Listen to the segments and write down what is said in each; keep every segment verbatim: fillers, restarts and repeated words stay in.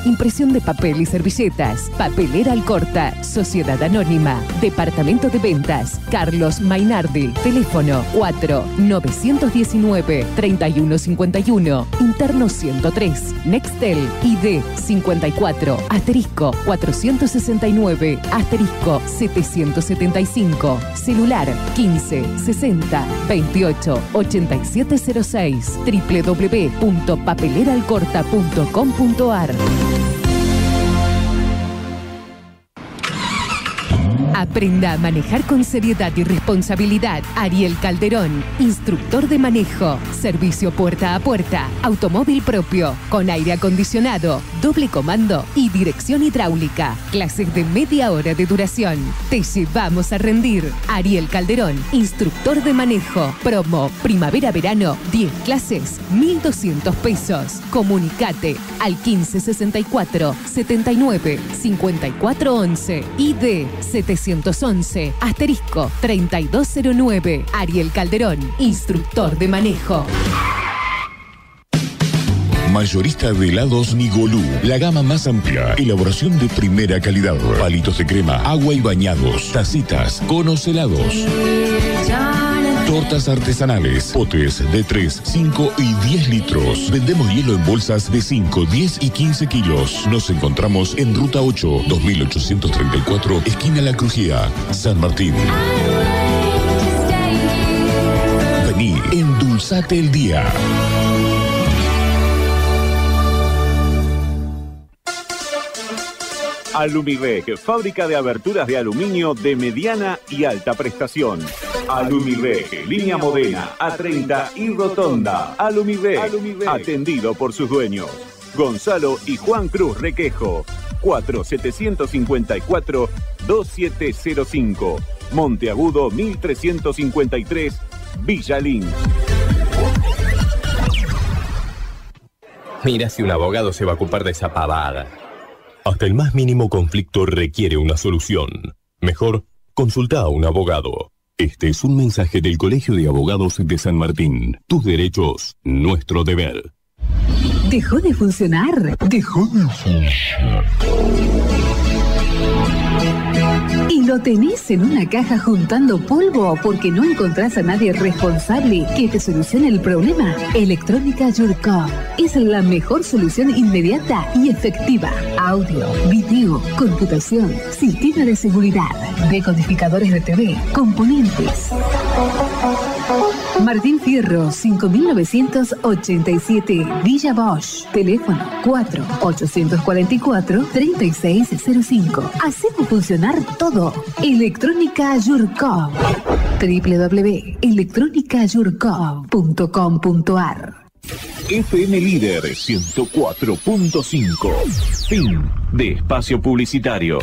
impresión de papel y servilletas. Papelera Alcorta, Sociedad Anónima, Departamento de Ventas, Carlos Mainardi. Teléfono cuatro nueve uno nueve, tres uno cinco uno, interno ciento tres. Nextel I D cincuenta y cuatro, asterisco cuatrocientos sesenta y nueve, asterisco setecientos setenta y cinco. Celular quince sesenta veintiocho ochenta y siete cero seis. doble u doble u doble u punto papelera alcorta punto com punto ar. Aprenda a manejar con seriedad y responsabilidad. Ariel Calderón, instructor de manejo. Servicio puerta a puerta. Automóvil propio, con aire acondicionado, doble comando y dirección hidráulica. Clases de media hora de duración. Te llevamos a rendir. Ariel Calderón, instructor de manejo. Promo, primavera-verano, diez clases, mil doscientos pesos. Comunicate al quince sesenta y cuatro, setenta y nueve, cincuenta y cuatro once. I D setecientos once, asterisco treinta y dos cero nueve. Ariel Calderón, instructor de manejo. Mayorista de helados Nigolú. La gama más amplia. Elaboración de primera calidad. Palitos de crema, agua y bañados. Tacitas, conos helados. Tortas artesanales, potes de tres, cinco y diez litros. Vendemos hielo en bolsas de cinco, diez y quince kilos. Nos encontramos en Ruta ocho, dos mil ochocientos treinta y cuatro, esquina La Crujía, San Martín. Vení, endulzate el día. Alumireg, fábrica de aberturas de aluminio de mediana y alta prestación. Alumireg, línea Modena, A treinta y Rotonda. Alumireg, Alumireg, atendido por sus dueños. Gonzalo y Juan Cruz Requejo. cuatro siete cinco cuatro, dos siete cero cinco. Monteagudo mil trescientos cincuenta y tres, Villa Lynch. Mira si un abogado se va a ocupar de esa pavada. Hasta el más mínimo conflicto requiere una solución. Mejor, consulta a un abogado. Este es un mensaje del Colegio de Abogados de San Martín. Tus derechos, nuestro deber. ¿Dejó de funcionar? Dejó de funcionar. ¿Y lo tenés en una caja juntando polvo porque no encontrás a nadie responsable que te solucione el problema? Electrónica Yurkov es la mejor solución inmediata y efectiva. Audio, video, computación, sistema de seguridad, decodificadores de T V, componentes. Martín Fierro, cinco mil novecientos ochenta y siete, Villa Bosch. Teléfono cuatro ocho cuatro cuatro, tres seis cero cinco. Hacemos funcionar todo. Electrónica Yurkov. doble u doble u doble u punto electrónica yurkov punto com punto ar. F M Líder ciento cuatro punto cinco. Fin de espacio publicitario.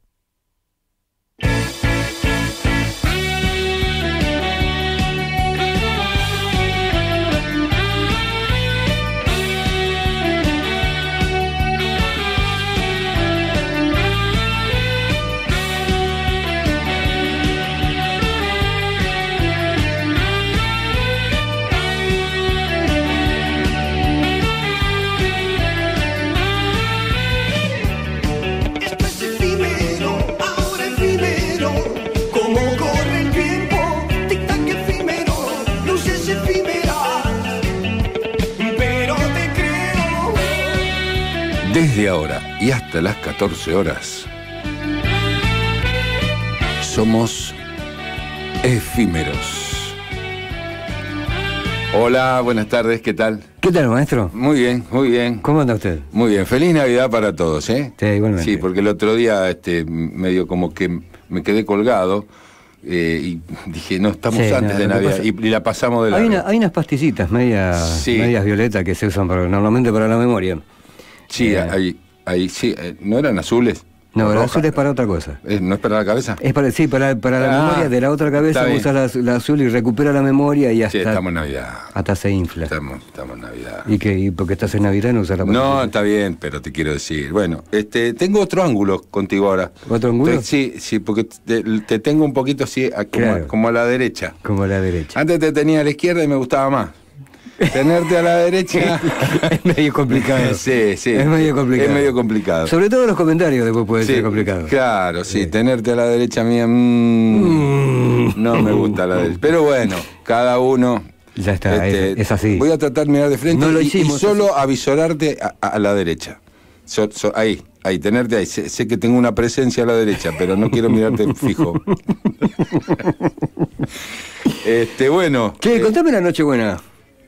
Desde ahora y hasta las catorce horas, somos efímeros. Hola, buenas tardes, ¿qué tal? ¿Qué tal, maestro? Muy bien, muy bien. ¿Cómo anda usted? Muy bien, feliz Navidad para todos, ¿eh? Sí, igualmente. Sí, porque el otro día este, medio como que me quedé colgado eh, y dije, no, estamos sí, antes no, de Navidad y, y la pasamos de la... Hay, una, hay unas pastillitas medias, sí. medias violetas que se usan para, normalmente para la memoria. Sí, eh, hay, hay, sí, ¿no eran azules? No, el azul es para otra cosa. ¿Es, ¿No es para la cabeza? Es para, sí, para, para la ah, memoria de la otra cabeza usa la, la azul y recupera la memoria y hasta... Sí, estamos en Navidad. Hasta se infla. Estamos, estamos en Navidad. ¿Y qué? ¿Y porque estás en Navidad no usas la pastilla? No, está bien, pero te quiero decir... Bueno, este, tengo otro ángulo contigo ahora. ¿Otro ángulo? Te, sí, sí, porque te, te tengo un poquito así, a, como, claro. como a la derecha. Como a la derecha. Antes te tenía a la izquierda y me gustaba más. Tenerte a la derecha es medio complicado. Sí, sí. Es medio complicado. Es medio complicado. Sobre todo los comentarios después puede sí, ser complicado. Claro, sí. sí. Tenerte a la derecha mía, mmm, mm. no me gusta la derecha. Pero bueno, cada uno. Ya está, este, es, es así. Voy a tratar de mirar de frente no lo y, hicimos, y solo avisorarte a, a la derecha. So, so, ahí, ahí, tenerte ahí. Sé, sé que tengo una presencia a la derecha, pero no quiero mirarte fijo. este, bueno. Che, eh, contame la Nochebuena.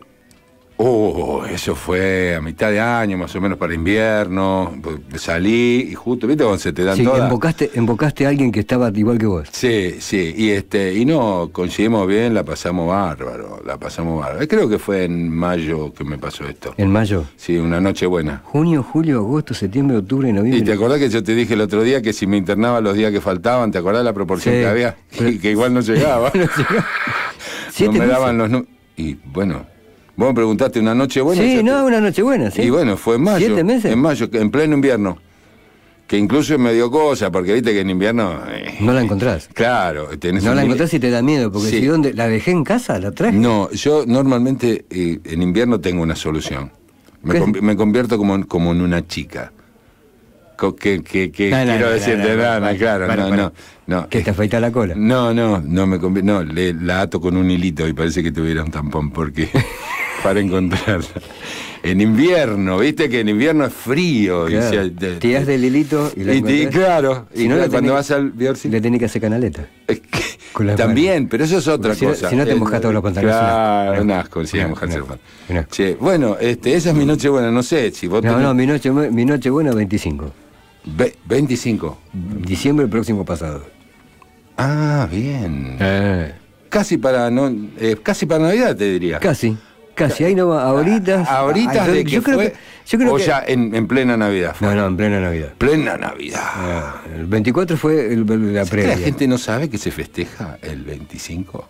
Oh, eso fue a mitad de año, más o menos para invierno. Salí y justo, ¿viste cuando se te dan sí, todas? Embocaste, embocaste a alguien que estaba igual que vos. Sí, sí, y este, y no, coincidimos bien, la pasamos bárbaro, la pasamos bárbaro. Creo que fue en mayo que me pasó esto. ¿En mayo? Sí, una noche buena. Junio, julio, agosto, septiembre, octubre, noviembre. ¿Y te acordás que yo te dije el otro día que si me internaba los días que faltaban, ¿te acordás la proporción sí, que había? pero... Y que igual no llegaba. no llegaba. No me daban los números. Y bueno... Vos me preguntaste una noche buena. Sí, no, te... una noche buena, sí. Y bueno, fue en mayo. ¿Siete meses? En mayo, en pleno invierno. Que incluso me dio cosa, porque viste que en invierno... Eh, no la encontrás. Claro. Tenés no un... la encontrás y te da miedo, porque sí. si ¿dónde? ¿La dejé en casa? ¿La traje? No, yo normalmente eh, en invierno tengo una solución. Me, con, me convierto como en, como en una chica. Que, que, que no, no, quiero no, decirte, no, no, no, no, claro, para, no, para. no, no. ¿Que te afeita la cola? No, no, no me convierto, no, le, la ato con un hilito y parece que tuviera un tampón, porque... para encontrarla. En invierno, viste que en invierno es frío. Claro. Y se, tirás del hilito y la y, y claro, si y no, cuando tenés, vas al Biorsi le tenés que hacer canaleta. Es que, también, pero eso es otra si cosa. No, si no te mojás todos los pantalones. Claro, un asco, si mojarse los pantalones. Che, bueno, este, esa es mi noche buena, no sé si vos No, tenés... no, mi noche, mi noche buena veinticinco. Ve, veinticinco. Diciembre próximo pasado. Ah, bien. Eh. Casi para no, eh, casi para Navidad te diría. Casi. Casi, ahí no va, ahorita. Ahorita de que yo creo fue, que, yo creo o que, ya en, en plena Navidad fue. No, no, en plena Navidad. Plena Navidad. Ah, el veinticuatro fue el, la previa. ¿La gente no sabe que se festeja el veinticinco?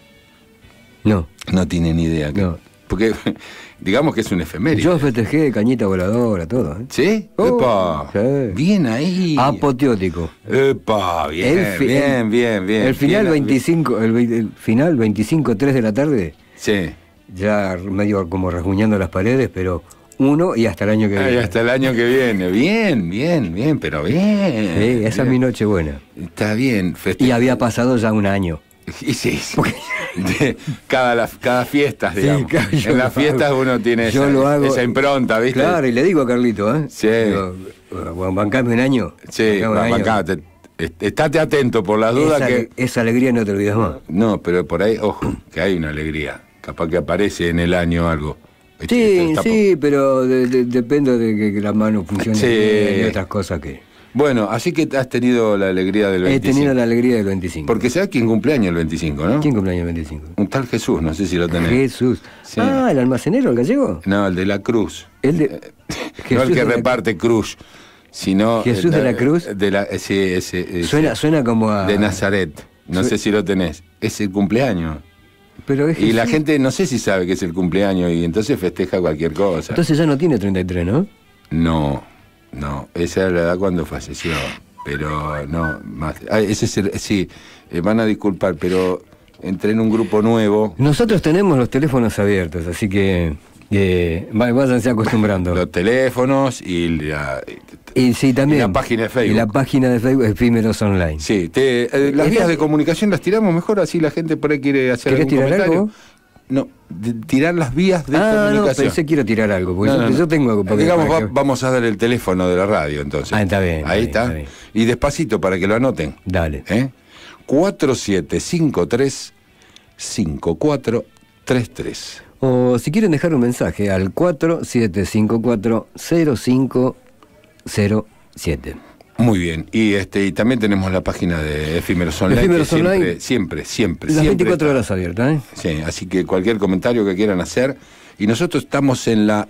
No. No tiene ni idea. Que, no. Porque, digamos que es un efeméride. Yo festejé cañita voladora, todo. ¿eh? ¿Sí? Oh, Epa. Sí. Bien ahí. Apoteótico. Epa, bien, el fi- bien, bien, bien. El final bien, veinticinco, el, el final veinticinco, tres de la tarde. Sí. Ya medio como rasguñando las paredes, pero uno y hasta el año que Ay, viene. Hasta el año que viene. Bien, bien, bien, pero bien. Sí, esa bien. es mi noche buena. Está bien. Festeja. Y había pasado ya un año. Y sí, sí. Porque... De, cada, la, cada fiesta, digamos. Sí, en las fiestas uno tiene yo esa, lo hago, esa impronta, ¿viste? Claro, y le digo a Carlito, ¿eh? Sí. Digo, bancame un año. Sí, bancate. Estate atento por las dudas esa, que... Esa alegría no te olvidas más. No, pero por ahí, ojo, que hay una alegría. Capaz que aparece en el año algo. Sí, sí, pero de, de, depende de que, que la mano funcione sí. bien y otras cosas que... Bueno, así que has tenido la alegría del veinticinco. He tenido la alegría del veinticinco. Porque sabes quién cumpleaños el veinticinco, ¿no? ¿Quién cumpleaños el veinticinco? Un tal Jesús, no sé si lo tenés. Jesús. Sí. Ah, ¿el almacenero, el gallego? No, el de la cruz. El de... no el que reparte la... cruz, sino... ¿Jesús de la cruz? De la, ese, ese, ese, suena, suena como a... De Nazaret. No Su... sé si lo tenés. Es el cumpleaños. Pero es y la gente no sé si sabe que es el cumpleaños y entonces festeja cualquier cosa. Entonces ya no tiene treinta y tres, ¿no? No, no. Esa era la edad cuando falleció. Pero no, más. Ah, ese es el, sí, eh, van a disculpar, pero entré en un grupo nuevo. Nosotros tenemos los teléfonos abiertos, así que eh, váyanse acostumbrando. Los teléfonos y la, y, sí, también, y la página de Facebook. Y la página de Facebook Efímeros Online. Sí, te, eh, las vías de comunicación las tiramos mejor, así la gente por ahí quiere hacer algún tirar comentario. Algo? No, de, tirar las vías de ah, comunicación. No, pensé quiero tirar algo, porque no, yo, no, no. yo tengo... Digamos, va, vamos a dar el teléfono de la radio, entonces. Ah, está bien. Ahí está. está. Bien, está bien. Y despacito, para que lo anoten. Dale. ¿Eh? cuatro siete cinco tres cinco cuatro tres tres. O si quieren dejar un mensaje al cuatro siete cinco cuatro cero cinco cero siete. Muy bien, y este y también tenemos la página de Efímeros Online, Efímeros que siempre, Online, siempre, siempre, las siempre veinticuatro está. horas abiertas, ¿eh? Sí, así que cualquier comentario que quieran hacer, y nosotros estamos en la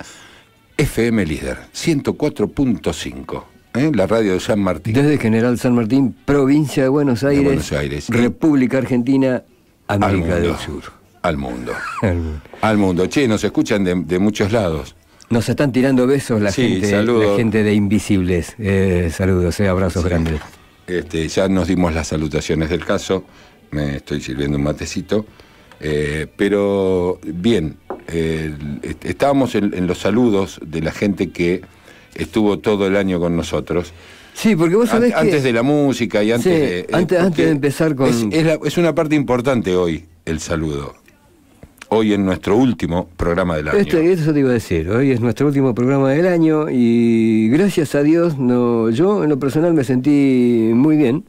F M Líder, ciento cuatro punto cinco, ¿eh? La radio de San Martín. Desde General San Martín, provincia de Buenos Aires, de Buenos Aires República Argentina, América al del Sur. Al mundo. al mundo. Al mundo. Che, nos escuchan de, de muchos lados. Nos están tirando besos la, sí, gente, la gente de Invisibles. Eh, saludos, eh, abrazos sí. grandes. Este, ya nos dimos las salutaciones del caso. Me estoy sirviendo un matecito. Eh, pero bien, eh, estábamos en, en los saludos de la gente que estuvo todo el año con nosotros. Sí, porque vos sabés An- que... Antes de la música y antes sí, de... Antes, eh, antes de empezar con... Es, es, la, es una parte importante hoy, el saludo. Hoy en nuestro último programa del año. Este, eso te iba a decir, hoy es nuestro último programa del año y gracias a Dios, no, yo en lo personal me sentí muy bien.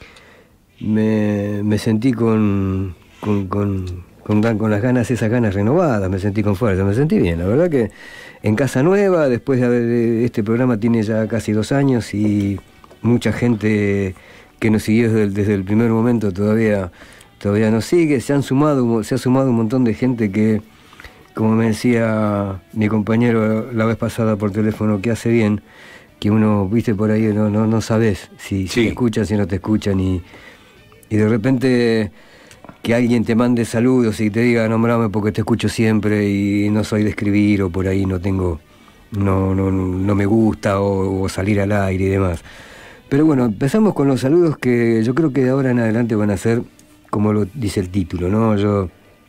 Me, me sentí con, con, con, con, con las ganas, esas ganas renovadas, me sentí con fuerza, me sentí bien. La verdad que en casa nueva, después de haber, este programa tiene ya casi dos años y mucha gente que nos siguió desde el, desde el primer momento todavía... Todavía nos sigue, se han sumado, se ha sumado un montón de gente que, como me decía mi compañero la vez pasada por teléfono, que hace bien, que uno, viste, por ahí no, no, no sabes si, sí. si te escuchan, si no te escuchan, y, y de repente que alguien te mande saludos y te diga, nombrame porque te escucho siempre y no soy de escribir, o por ahí no tengo, no, no, no me gusta, o, o salir al aire y demás. Pero bueno, empezamos con los saludos que yo creo que de ahora en adelante van a ser como lo dice el título, ¿no? Yo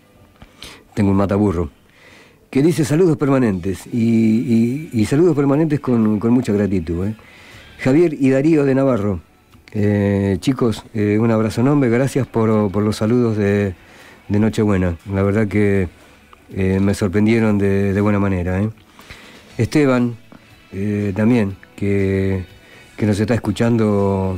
tengo un mataburro que dice saludos permanentes y, y, y saludos permanentes con, con mucha gratitud, ¿eh? Javier y Darío de Navarro, eh, chicos, eh, un abrazo enorme, gracias por, por los saludos de, de Nochebuena, la verdad que eh, me sorprendieron de, de buena manera, ¿eh? Esteban, eh, también, que, que nos está escuchando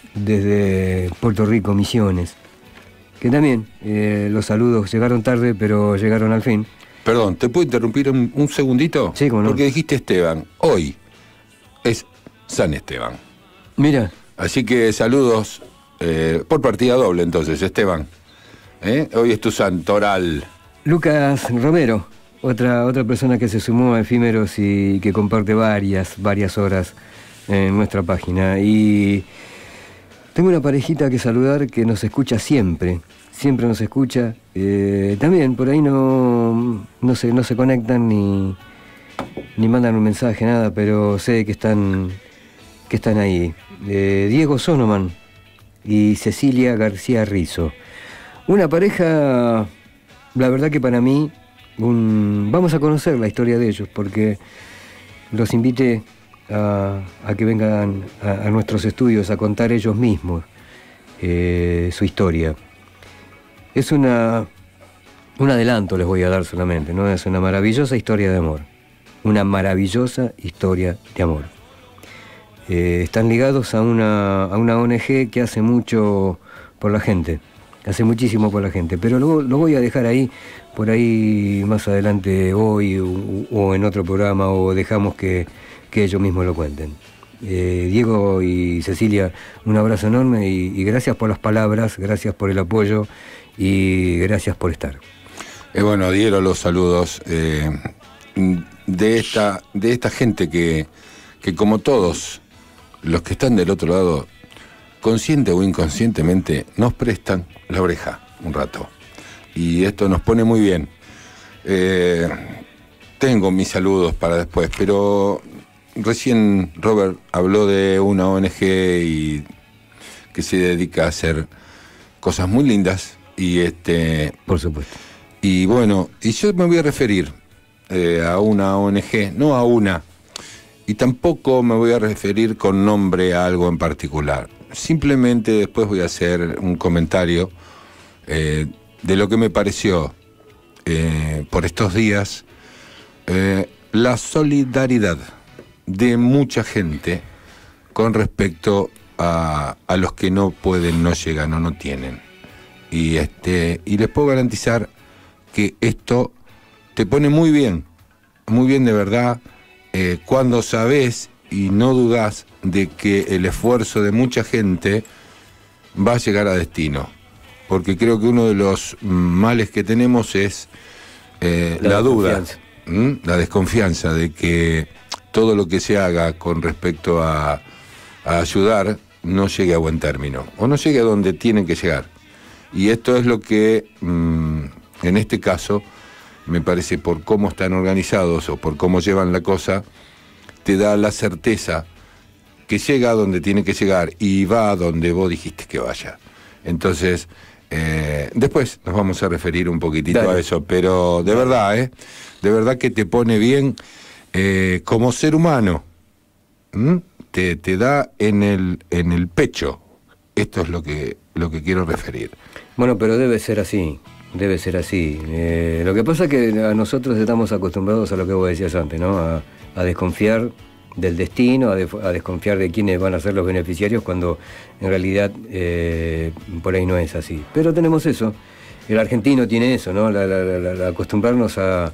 desde Puerto Rico, Misiones. Que también, eh, los saludos llegaron tarde, pero llegaron al fin. Perdón, ¿te puedo interrumpir un, un segundito? Sí, cómo no. Porque dijiste Esteban. Hoy es San Esteban. Mira. Así que saludos eh, por partida doble, entonces, Esteban. ¿Eh? Hoy es tu santoral. Lucas Romero, otra, otra persona que se sumó a Efímeros y que comparte varias, varias horas en nuestra página. Y... tengo una parejita que saludar que nos escucha siempre, siempre nos escucha. Eh, también por ahí no, no, se, no se conectan ni, ni mandan un mensaje, nada, pero sé que están, que están ahí. Eh, Diego Sonoman y Cecilia García Rizo. Una pareja, la verdad que para mí, un, vamos a conocer la historia de ellos porque los invité A, a que vengan a, a nuestros estudios a contar ellos mismos eh, su historia. Es una un adelanto, les voy a dar solamente, ¿no? Es una maravillosa historia de amor, una maravillosa historia de amor. Eh, están ligados a una, a una O N G que hace mucho por la gente, hace muchísimo por la gente, pero lo, lo voy a dejar ahí, por ahí más adelante hoy o, o en otro programa, o dejamos que que ellos mismos lo cuenten. Eh, Diego y Cecilia, un abrazo enorme y, y gracias por las palabras, gracias por el apoyo y gracias por estar. Eh, bueno, dieron los saludos eh, de esta de esta gente que, que como todos los que están del otro lado, consciente o inconscientemente, nos prestan la oreja un rato. Y esto nos pone muy bien. Eh, tengo mis saludos para después, pero... recién Robert habló de una O N G y que se dedica a hacer cosas muy lindas y este por supuesto. Y bueno, y yo me voy a referir eh, a una O N G, no a una, y tampoco me voy a referir con nombre a algo en particular. Simplemente después voy a hacer un comentario eh, de lo que me pareció eh, por estos días eh, la solidaridad de mucha gente con respecto a, a los que no pueden, no llegan o no tienen. Y este y les puedo garantizar que esto te pone muy bien, muy bien de verdad, eh, cuando sabes y no dudas de que el esfuerzo de mucha gente va a llegar a destino. Porque creo que uno de los males que tenemos es eh, la, la duda, ¿m? la desconfianza de que todo lo que se haga con respecto a, a ayudar no llegue a buen término, o no llegue a donde tienen que llegar. Y esto es lo que, mmm, en este caso, me parece, por cómo están organizados o por cómo llevan la cosa, te da la certeza que llega a donde tiene que llegar y va a donde vos dijiste que vaya. Entonces, Eh, después nos vamos a referir un poquitito Dale. a eso, pero de verdad, ¿eh? De verdad que te pone bien eh, como ser humano. ¿Mm? Te, te da en el, en el pecho. Esto es lo que, lo que quiero referir. Bueno, pero debe ser así, debe ser así. Eh, lo que pasa es que a nosotros estamos acostumbrados a lo que vos decías antes, ¿no? A, a desconfiar del destino, a, de, a desconfiar de quiénes van a ser los beneficiarios, cuando en realidad eh, por ahí no es así. Pero tenemos eso, el argentino tiene eso, ¿no? La, la, la, la, acostumbrarnos a,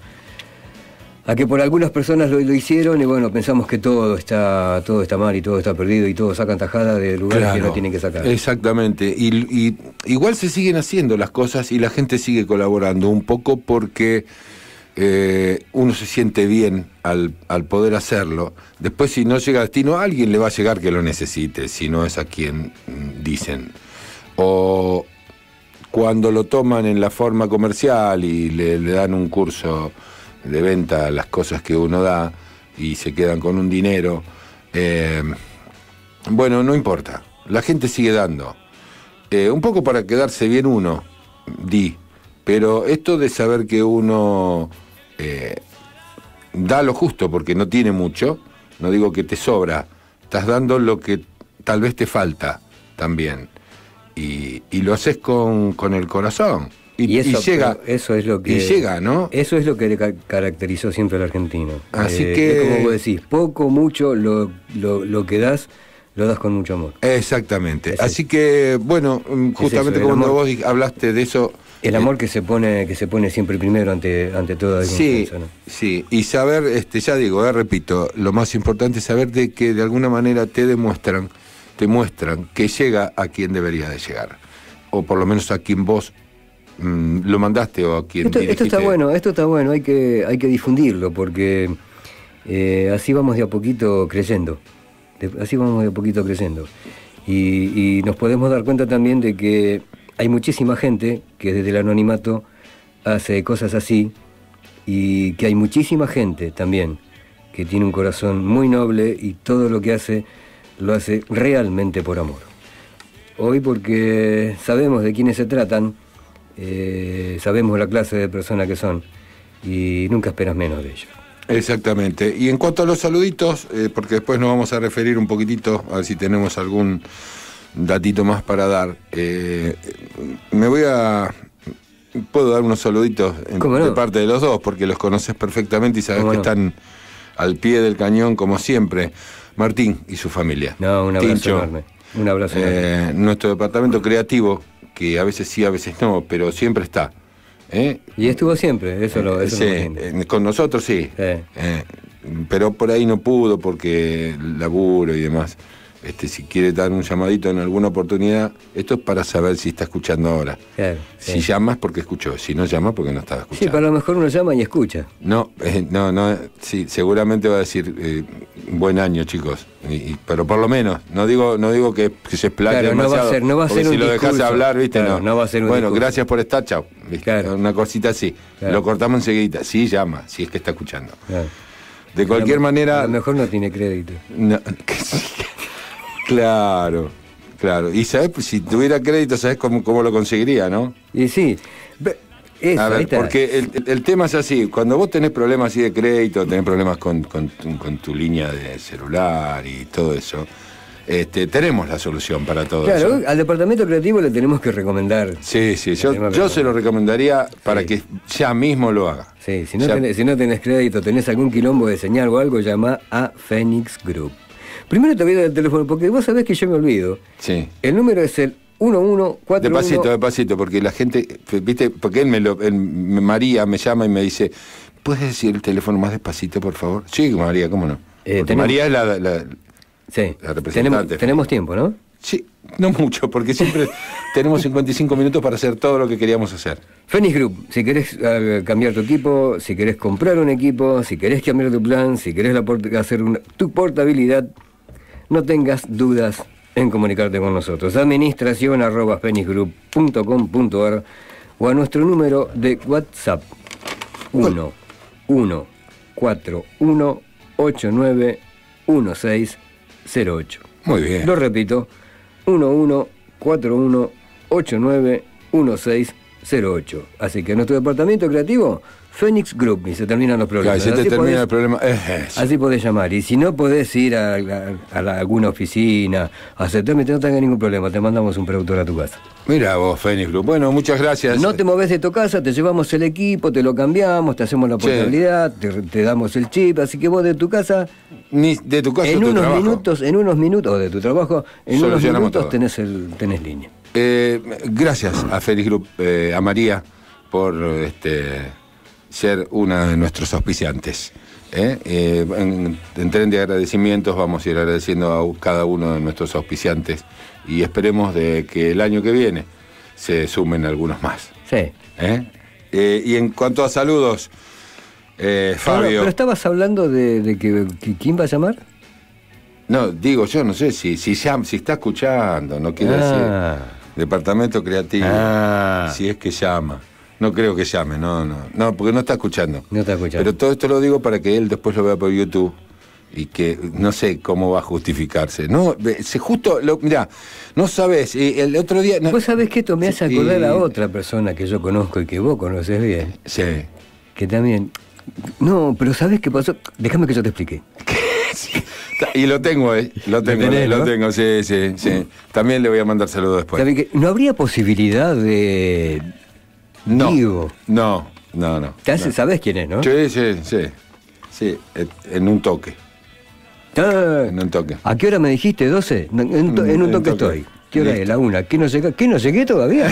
a que por algunas personas lo, lo hicieron y bueno, pensamos que todo está, todo está mal y todo está perdido y todos sacan tajada de lugares claro, que no tienen que sacar. Exactamente, y, y igual se siguen haciendo las cosas y la gente sigue colaborando un poco porque eh, uno se siente bien al, al poder hacerlo. Después, si no llega a destino, a alguien le va a llegar que lo necesite, si no es a quien dicen. O cuando lo toman en la forma comercial y le, le dan un curso de venta a las cosas que uno da y se quedan con un dinero, eh, bueno, no importa, la gente sigue dando. Eh, un poco para quedarse bien uno, di, pero esto de saber que uno eh, da lo justo porque no tiene mucho, no digo que te sobra, estás dando lo que tal vez te falta también, y, y lo haces con, con el corazón. Y, y, eso, y llega, eso es lo que, y llega, ¿no? Eso es lo que ca caracterizó siempre al argentino. Así eh, que, es como vos decís, poco, mucho, lo, lo, lo que das, lo das con mucho amor. Exactamente. Es Así eso. que, bueno, justamente eso, cuando amor, vos hablaste de eso... El amor eh, que se pone que se pone siempre primero ante, ante toda sí, ¿no? Sí, y saber, este, ya digo, eh, repito, lo más importante es saber de que de alguna manera te demuestran, te muestran que llega a quien debería de llegar. O por lo menos a quien vos lo mandaste o a quien esto, esto está bueno, esto está bueno, hay que, hay que difundirlo porque eh, así vamos de a poquito creyendo, de, así vamos de a poquito creyendo y, y nos podemos dar cuenta también de que hay muchísima gente que desde el anonimato hace cosas así y que hay muchísima gente también que tiene un corazón muy noble y todo lo que hace lo hace realmente por amor. Hoy porque sabemos de quiénes se tratan. Eh, sabemos la clase de personas que son y nunca esperas menos de ellos. Exactamente. Y en cuanto a los saluditos, eh, porque después nos vamos a referir un poquitito, a ver si tenemos algún datito más para dar, eh, me voy a... puedo dar unos saluditos en, no? de parte de los dos, porque los conoces perfectamente y sabes que no? están al pie del cañón como siempre. Martín y su familia. No, un abrazo Tincho, enorme. Un abrazo eh, enorme. Nuestro departamento creativo, que a veces sí, a veces no, pero siempre está. ¿eh? Y estuvo siempre, eso lo eso sí, eh, con nosotros sí, sí. Eh, pero por ahí no pudo porque laburo y demás. Este, si quiere dar un llamadito en alguna oportunidad, esto es para saber si está escuchando ahora. Claro, si sí. llama es porque escuchó, si no llama porque no estaba escuchando. Sí, pero a lo mejor uno llama y escucha. No, eh, no, no, sí, seguramente va a decir eh, buen año, chicos. Y, y, pero por lo menos, no digo, no digo que, que se explaye claro, demasiado. No va a ser, no va a ser si un lo discurso. dejas hablar, viste, claro, no. no va a ser un bueno, discurso. gracias por estar, chao. Claro. Una cosita así. Claro. Lo cortamos enseguida. Sí llama, si es que está escuchando. Claro. De cualquier a lo, manera. A lo mejor no tiene crédito. No, claro, claro. Y sabes, si tuviera crédito, sabes cómo, cómo lo conseguiría, ¿no? Y sí. Eso, a ver, porque el, el tema es así, cuando vos tenés problemas así de crédito, tenés problemas con, con, con tu línea de celular y todo eso, este, tenemos la solución para todo claro, eso. Claro, al departamento creativo le tenemos que recomendar. Sí, sí, yo, yo se lo recomendaría para sí. que ya mismo lo haga. Sí, si no, tenés, si no tenés crédito, tenés algún quilombo de señal o algo, llama a Phoenix Group. Primero te voy a dar el teléfono, porque vos sabés que yo me olvido. Sí. El número es el uno uno cuatro uno. Despacito, despacito, porque la gente, viste, porque él me lo, él, María me llama y me dice, ¿puedes decir el teléfono más despacito, por favor? Sí, María, ¿cómo no? Eh, tenemos, María es la, la, sí. la representante. Tenemos, tenemos tiempo, ¿no? Sí, no mucho, porque siempre tenemos cincuenta y cinco minutos para hacer todo lo que queríamos hacer. Phoenix Group, si querés uh, cambiar tu equipo, si querés comprar un equipo, si querés cambiar tu plan, si querés la hacer una, tu portabilidad, no tengas dudas en comunicarte con nosotros. Administración arroba phoenix group punto com punto ar o a nuestro número de WhatsApp uno uno cuatro uno ocho nueve uno seis cero ocho. Muy bien. Lo repito, uno uno cuatro uno ocho nueve uno seis cero ocho. Así que nuestro departamento creativo, Phoenix Group, y se terminan los problemas. Claro, se te así termina podés, el problema. Eh, así podés llamar. Y si no podés ir a, a, a la, alguna oficina, a hacer trámite, no tengas ningún problema. Te mandamos un productor a tu casa. Mira vos, Phoenix Group. Bueno, muchas gracias. No te moves de tu casa, te llevamos el equipo, te lo cambiamos, te hacemos la portabilidad, sí. te, te damos el chip, así que vos de tu casa... Ni de tu casa en tu unos trabajo. minutos, en unos minutos, o de tu trabajo, en unos minutos tenés, el, tenés línea. Eh, gracias a Phoenix Group, eh, a María, por este, ser una de nuestros auspiciantes. ¿eh? Eh, en, en tren de agradecimientos vamos a ir agradeciendo a cada uno de nuestros auspiciantes y esperemos de que el año que viene se sumen algunos más. Sí. ¿Eh? Eh, y en cuanto a saludos, eh, Fabio... Pero, pero estabas hablando de, de que, que ¿quién va a llamar? No, digo, yo no sé si, si, llama, si está escuchando, no quiere ah. decir... Departamento Creativo, ah. si es que llama. No creo que llame, no, no, no, porque no está escuchando. No está escuchando. Pero todo esto lo digo para que él después lo vea por YouTube y que no sé cómo va a justificarse. No, se justo, lo, mirá, no sabes, el otro día... No, vos sabés que esto me hace acordar y... a otra persona que yo conozco y que vos conoces bien. Sí. Que también... No, pero ¿sabés qué pasó? Déjame que yo te explique. Sí. Y lo tengo, ¿eh? Lo tengo, ¿Lo, tenés, lo ¿no? tengo, sí, sí, sí. También le voy a mandar saludos después. ¿Sabés que no habría posibilidad de... No, Digo. no, no, no. ¿Te hace, no. ¿Sabés quién es, no? Sí, sí, sí. Sí, en un toque. Ah, en un toque. ¿A qué hora me dijiste? ¿doce? En, en, en, en un toque, toque estoy. ¿Qué hora Listo. es? La una. ¿Qué no llegué, ¿Qué no llegué todavía?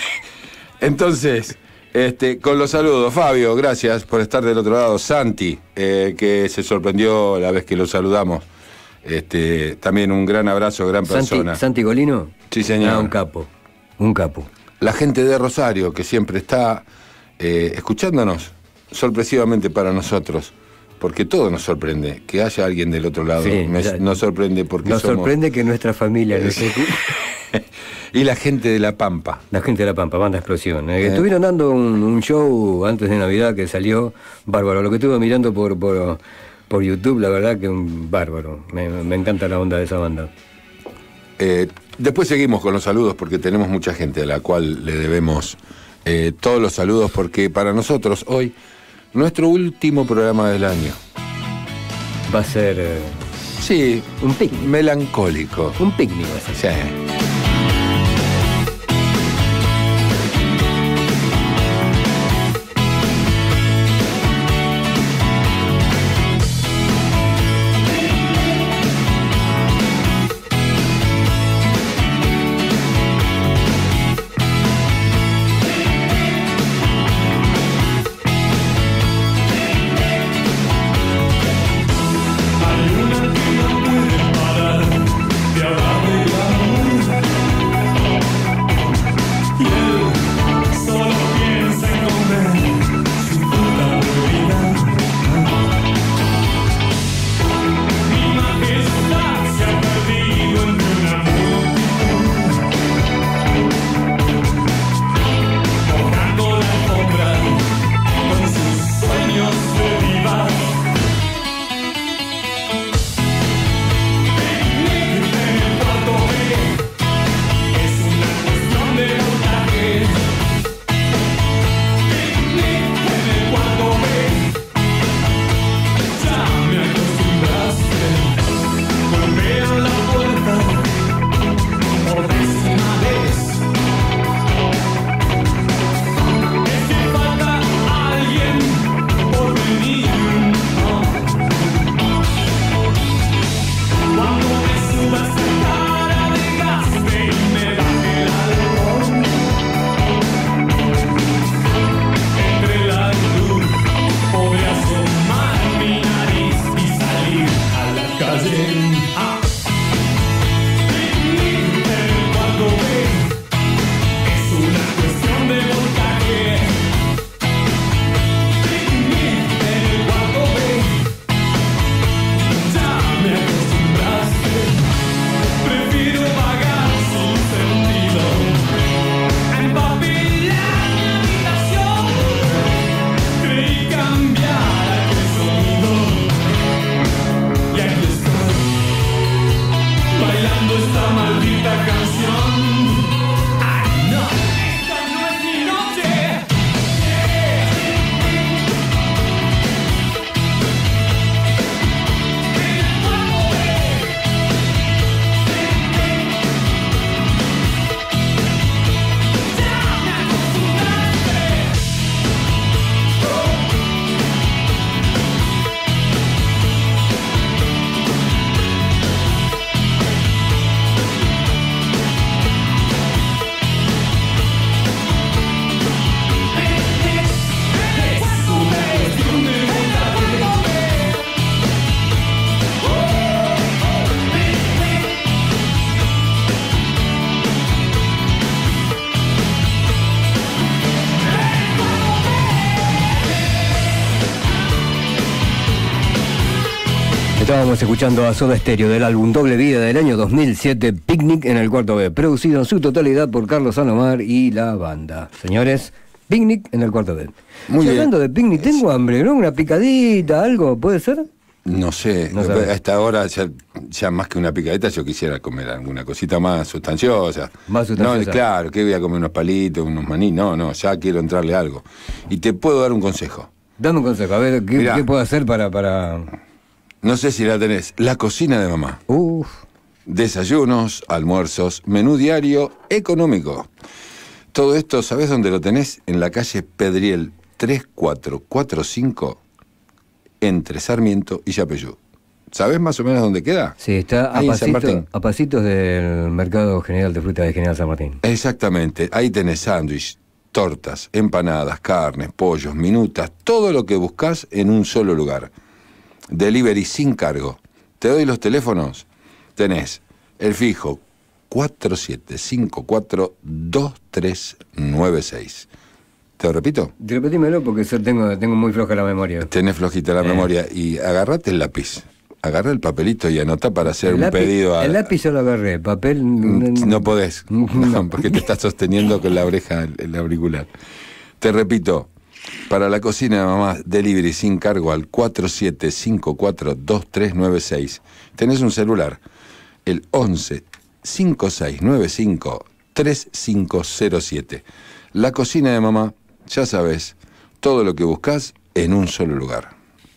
Entonces... Este, con los saludos, Fabio, gracias por estar del otro lado. Santi, eh, que se sorprendió la vez que lo saludamos. Este, también un gran abrazo, gran Santi, persona. ¿Santi Golino? Sí, señor. Ah, un capo, un capo. La gente de Rosario, que siempre está eh, escuchándonos, sorpresivamente para nosotros, porque todo nos sorprende. Que haya alguien del otro lado sí, me, ya, nos sorprende porque nos somos... sorprende que nuestra familia... Eh, no sé y la gente de La Pampa. La gente de La Pampa, Banda Explosión. Eh, eh. Estuvieron dando un, un show antes de Navidad que salió bárbaro. Lo que estuve mirando por, por, por YouTube, la verdad que un bárbaro. Me, me encanta la onda de esa banda. Eh, después seguimos con los saludos porque tenemos mucha gente a la cual le debemos eh, todos los saludos porque para nosotros hoy, nuestro último programa del año. Va a ser... Eh, sí, un picnic. Melancólico. Un picnic va a ser. Sí. Bailando esta maldita canción. Ay, no. Estábamos escuchando a Soda Stereo del álbum Doble Vida del año dos mil siete, Picnic en el cuarto B, producido en su totalidad por Carlos Salomar y la banda. Señores, Picnic en el cuarto B. Muy bien. Hablando de Picnic, tengo hambre, ¿no? Una picadita, algo, ¿puede ser? No sé, No a sabes. esta hora ya, ya más que una picadita yo quisiera comer alguna cosita más sustanciosa. Más sustanciosa. No, claro, que voy a comer unos palitos, unos maní, no, no, ya quiero entrarle algo. Y te puedo dar un consejo. Dame un consejo, a ver, ¿qué, Mirá. ¿qué puedo hacer para...? para... No sé si la tenés, la cocina de mamá. Uf, Desayunos, almuerzos, menú diario, económico. Todo esto, ¿sabés dónde lo tenés? En la calle Pedriel tres cuatro cuatro cinco, entre Sarmiento y Yapeyú. ¿Sabés más o menos dónde queda? sí, está a, Ahí en San pasito- Martín. a pasitos del Mercado General de Fruta de General San Martín. Exactamente, ahí tenés sándwich, tortas, empanadas, carnes, pollos, minutas, todo lo que buscas en un solo lugar. Delivery sin cargo. Te doy los teléfonos. Tenés el fijo cuatro siete cinco cuatro dos tres nueve seis. ¿Te lo repito? Repetímelo porque yo tengo, tengo muy floja la memoria. Tenés flojita la Eh. memoria y agarrate el lápiz. Agarra el papelito y anotá para hacer El un lápiz- pedido a... El lápiz yo lo agarré, papel... Mm, No podés, no, porque te estás sosteniendo con la oreja el, el auricular. Te repito, para la cocina de mamá, delivery sin cargo al cuatro siete cinco cuatro dos tres nueve seis. Tenés un celular, el once cinco seis nueve cinco tres cinco cero siete. La cocina de mamá, ya sabes, todo lo que buscas en un solo lugar.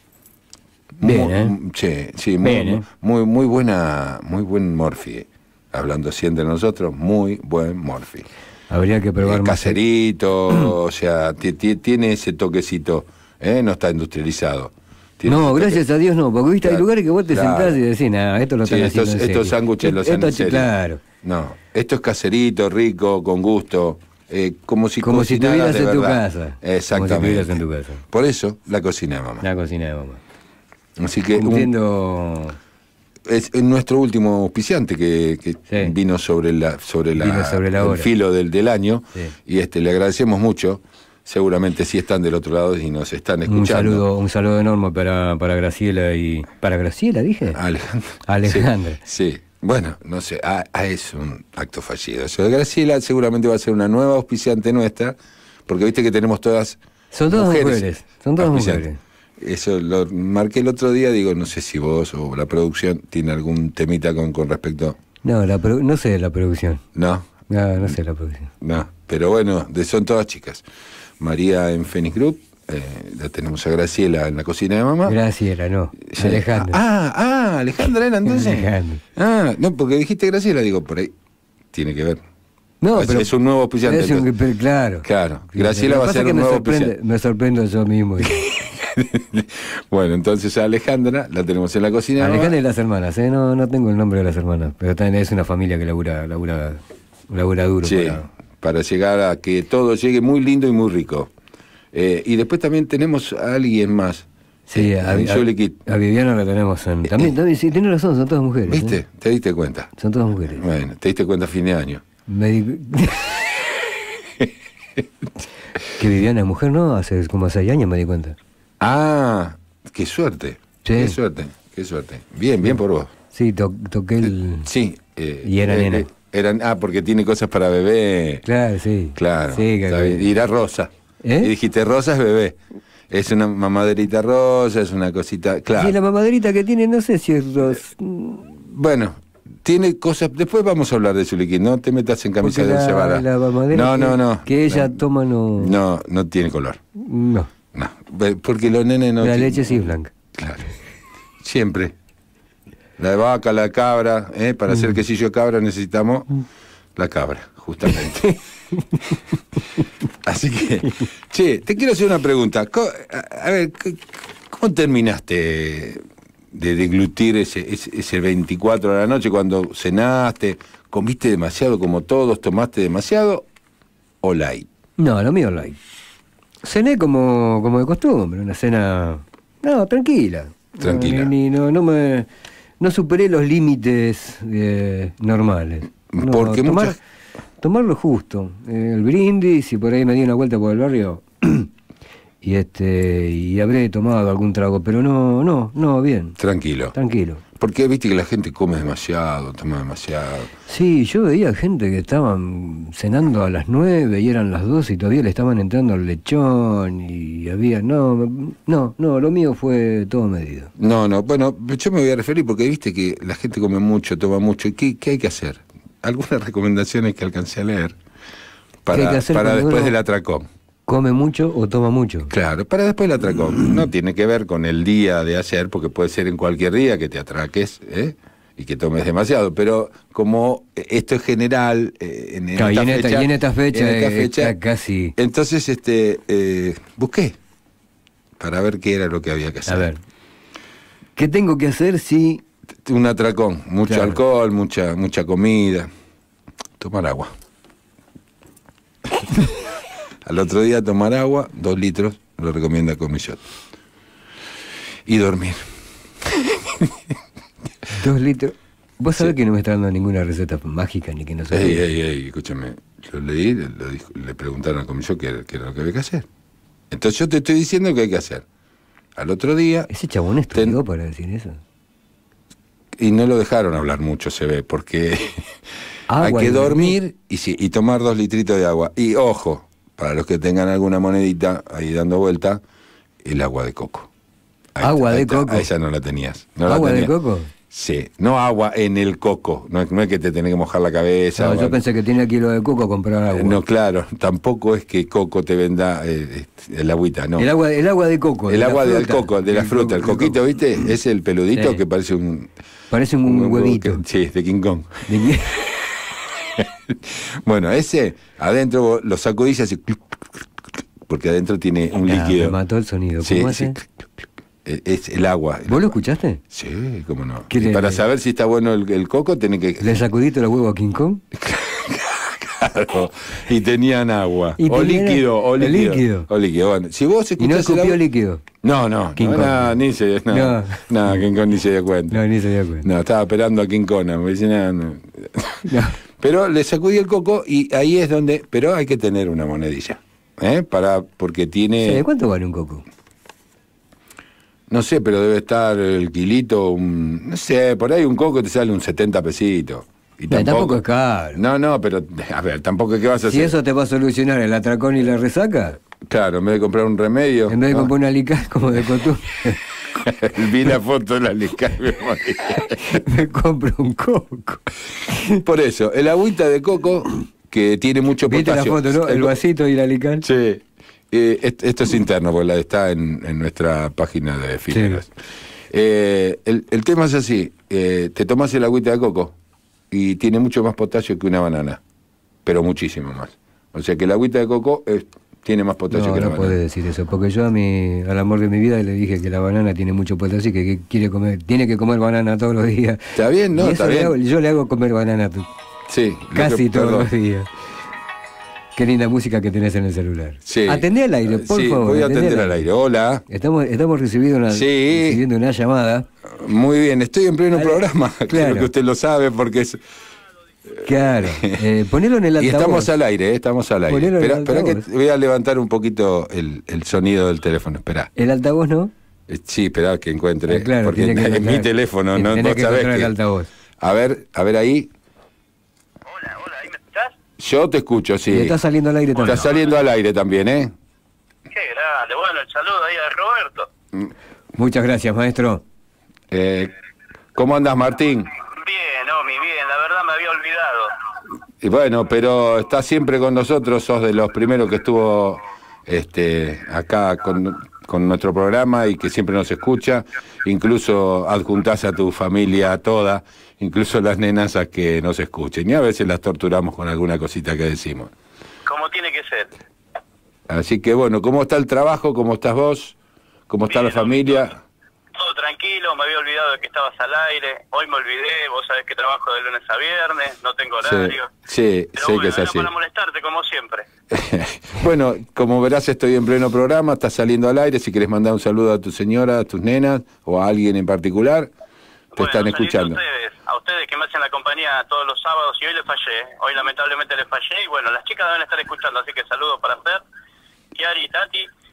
Bien, Muy- ¿eh? Sí, sí, muy, Bien, ¿eh? muy, muy buena, muy buen Morphy. Hablando así entre nosotros, muy buen Morphy. Habría que probar Eh, más. caserito, o sea, ti- ti- tiene ese toquecito, ¿eh? No está industrializado. Tiene No, ese gracias toque- a Dios no, porque viste, hay Claro, lugares que vos te claro. sentás y decís, nada, esto lo Sí, están estos, haciendo en estos serio. sándwiches los hacen Esto, en serio. claro. No, esto es caserito, rico, con gusto, eh, como si Como si cocinaras estuvieras de en tu verdad. casa. Exactamente. Como si estuvieras en tu casa. Por eso, la cocina de mamá. La cocina de mamá. Así que un- Cumpliendo... es es nuestro último auspiciante que, que Sí. vino sobre la sobre la, Vino sobre la el hora. filo del, del año, Sí. y este le agradecemos mucho. Seguramente sí están del otro lado y nos están Un escuchando. saludo, un saludo enorme para, para Graciela y... ¿Para Graciela dije? Alejandra. Alejandra. Sí, sí. Bueno, no sé, ah, ah, es un acto fallido. Eso de Graciela seguramente va a ser una nueva auspiciante nuestra, porque viste que tenemos todas Son todas mujeres, son todas auspiciantes. mujeres. Eso lo marqué el otro día, digo, no sé si vos o la producción tiene algún temita con, con respecto... No, la produ- no sé la producción. No, No, no sé la producción. no, pero bueno, de, son todas chicas. María en Phoenix Group, eh, la tenemos a Graciela en la cocina de mamá. Graciela, no. Sí. Alejandra. Ah, ah, Alejandra era entonces. Alejandra. Ah, no, porque dijiste Graciela, digo, por ahí tiene que ver. No, es, pero es un nuevo auspiciante. es un- entonces. pero claro. Claro, Graciela Lo va que a pasa ser es que un me nuevo sorprende, auspiciante. me sorprendo yo mismo. Bueno, entonces a Alejandra la tenemos en la cocina de Alejandra mamá. y las hermanas, ¿eh? No, no tengo el nombre de las hermanas, pero también es una familia que labura, labura, labura duro. Sí, para- para llegar a que todo llegue muy lindo y muy rico. Eh, y después también tenemos a alguien más. Sí, Eh, a, en a- Jolly Kid. a Viviana la tenemos en... También, también, sí, tiene razón, son todas mujeres. ¿Viste? ¿eh? ¿Te diste cuenta? Son todas mujeres. Bueno, te diste cuenta a fin de año. Me di- que Viviana es mujer, ¿no? Hace como seis años me di cuenta. Ah, qué suerte. Sí. Qué suerte, qué suerte. Bien, bien por vos. Sí, to- toqué el... Sí. eh, Y era eh, nena. eh, eran, ah, porque tiene cosas para bebé. Claro, sí. Claro. Sí, que- está bien. Y era rosa. ¿Eh? Y dijiste, rosa es bebé. Es una mamaderita rosa, es una cosita. Claro. Sí, la mamaderita que tiene, no sé si es ros- Bueno, tiene cosas. Después vamos a hablar de su líquido. No te metas en camisa porque de once la, varas. la mamadera No, que, no, no. que ella no, toma no... No, no tiene color. No, No. Ve- Porque los nenes no. la tienen- leche sí es blanca. Claro. Siempre. La de vaca, la de cabra, ¿eh? Para Mm. hacer quesillo de cabra necesitamos la cabra, justamente. Así que, che, te quiero hacer una pregunta. Co- A, a ver, c- ¿cómo terminaste de deglutir ese, ese, ese veinticuatro de la noche cuando cenaste? ¿Comiste demasiado como todos? ¿Tomaste demasiado? ¿O light? No, lo mío es light. Cené como, como de costumbre, una cena... No, tranquila. Tranquila. No, ni- no, no me... No superé los límites eh, normales. No, Porque tomar, muchas- tomar lo justo. Eh, el brindis y por ahí me di una vuelta por el barrio. y este y habré tomado algún trago, pero no, no, no, bien. Tranquilo. Tranquilo. Porque viste que la gente come demasiado, toma demasiado. Sí, yo veía gente que estaban cenando a las nueve y eran las doce y todavía le estaban entrando al lechón y había... No, no, no, lo mío fue todo medido. No, no, bueno, yo me voy a referir porque viste que la gente come mucho, toma mucho. ¿Y qué, qué hay que hacer? Algunas recomendaciones que alcancé a leer para, para después del atracón. ¿Come mucho o toma mucho? Claro, para después del atracón. No tiene que ver con el día de ayer, porque puede ser en cualquier día que te atraques, ¿eh? Y que tomes demasiado, pero como esto es general, eh, en, en, claro, esta y en, esta, fecha, y en esta fecha, en esta eh, fecha casi... Entonces este eh, busqué para ver qué era lo que había que hacer. A ver, ¿qué tengo que hacer si...? Un atracón, mucho claro. alcohol, mucha, mucha comida, tomar agua. Al otro día tomar agua, dos litros, lo recomienda Comillot. Y dormir. Dos litros. Vos sabés Sí. que no me está dando ninguna receta mágica ni que no sé. Ey, ey, ey, escúchame. Yo leí, lo dijo, le preguntaron a Comillot qué era, qué era lo que había que hacer. Entonces yo te estoy diciendo que hay que hacer. Al otro día... Ese chabón estudió ten... para decir eso. Y no lo dejaron hablar mucho, se ve, porque hay Agua que y dormir. dormir y, sí, y tomar dos litritos de agua. Y ojo, para los que tengan alguna monedita ahí dando vuelta, el agua de coco. Ahí ¿Agua está, de ahí está. coco? A esa no la tenías. No la ¿Agua de tenías. coco? Sí, no agua en el coco. No es, no es que te tenés que mojar la cabeza. No, o yo algo. pensé que tenía kilo de coco a comprar agua. Eh, No, claro, tampoco es que coco te venda eh, el agüita, no. El agua, el agua de coco. El de agua la del fruta. coco, de la El fruta. El coco, coquito, ¿viste? Es el peludito Sí. que parece un... Parece un, un huevito. que- sí, de King Kong. ¿De qué? Bueno, ese adentro vos lo sacudís así, porque adentro tiene un Ah, líquido. me mató el sonido. Sí, ¿Cómo sí. hace? Es el agua. ¿Vos lo escuchaste? Sí, cómo no. ¿Qué Y le- para saber si está bueno el, el coco, tenés que... ¿Le sacudiste los huevos a King Kong? Claro. Y tenían agua. Y o tenían- líquido, o el líquido. líquido. O líquido. Bueno, si vos Y no escuchás el escupió agua... líquido. No, no. King no, Kong. no, ni se... No, No. no, King Kong ni se dio cuenta. No, ni se dio cuenta. No, estaba esperando a King Kong. Me dice, no, no. No. Pero le sacudí el coco y ahí es donde... Pero hay que tener una monedilla. ¿Eh? Para, porque tiene... Sí, ¿cuánto vale un coco? No sé, pero debe estar el kilito, un, no sé, por ahí un coco te sale un setenta pesitos. Y No, tampoco es caro. No, no, pero, a ver, tampoco es que vas a Si hacer... eso te va a solucionar el atracón y la resaca, Claro, en vez de comprar un remedio... en vez de ¿no? comprar una lical como de costumbre, Vi la foto de la lica y me morí. me compro un coco. Por eso, el agüita de coco, que tiene mucho ¿Viste la potasio... foto, no? El co- vasito y la lical. Sí. Eh, est- esto es interno, porque la está en, en nuestra página de efímeros. Eh, el, el tema es así, eh, te tomas el agüita de coco y tiene mucho más potasio que una banana, pero muchísimo más. O sea que el agüita de coco es, tiene más potasio No, que la no banana. podés decir eso, porque yo a mi, al amor de mi vida le dije que la banana tiene mucho potasio y que, que quiere comer, tiene que comer banana todos los días. ¿Está bien? No, Y está eso le bien. hago- yo le hago comer banana t- Sí, lo casi que- todos perdón. los días. Qué linda música que tenés en el celular. Sí. Atendé al aire, por Sí, favor. voy a atendé atender al aire. Hola. Estamos, estamos recibiendo una, Sí. recibiendo una llamada. Muy bien, estoy en pleno Dale. programa. Claro. Creo que usted lo sabe porque es... Claro. Eh, ponelo en el Y altavoz. estamos al aire, ¿eh? Estamos al aire. Ponelo en el Espera, espera que altavoz. voy a levantar un poquito el, el sonido del teléfono. Espera. El altavoz no. Eh, Sí, espera que encuentre. Ah, claro, porque tiene que es mi encontrar- teléfono, ¿no? tenés Vos que sabés encontrar el que- altavoz. A ver, a ver ahí. Hola, hola, ¿ahí me escuchás? Yo te escucho, sí. Y está saliendo al aire también. Está saliendo al aire también, ¿eh? Qué grande, bueno, el saludo ahí a Roberto. Muchas gracias, maestro. Eh, ¿Cómo andas, Martín? Bien, Omi, bien, la verdad me había olvidado. Y bueno, pero estás siempre con nosotros, sos de los primeros que estuvo este, acá con, con nuestro programa y que siempre nos escucha. Incluso adjuntás a tu familia toda, incluso las nenas a que nos escuchen. Y a veces las torturamos con alguna cosita que decimos. Como tiene que ser. Así que bueno, ¿cómo está el trabajo? ¿Cómo estás vos? ¿Cómo está Bien, la familia? Todo, todo tranquilo, me había olvidado de que estabas al aire. Hoy me olvidé, vos sabés que trabajo de lunes a viernes, no tengo Sí, horario. sí, Pero sé bueno, que es era así. para molestarte como siempre. Bueno, como verás estoy en pleno programa, está saliendo al aire, si querés mandar un saludo a tu señora, a tus nenas o a alguien en particular, te Bueno, están saludos escuchando. A ustedes, a ustedes que me hacen la compañía todos los sábados y hoy les fallé. Hoy lamentablemente les fallé y bueno, las chicas deben estar escuchando, así que saludos para hacer. Kiari y Tati.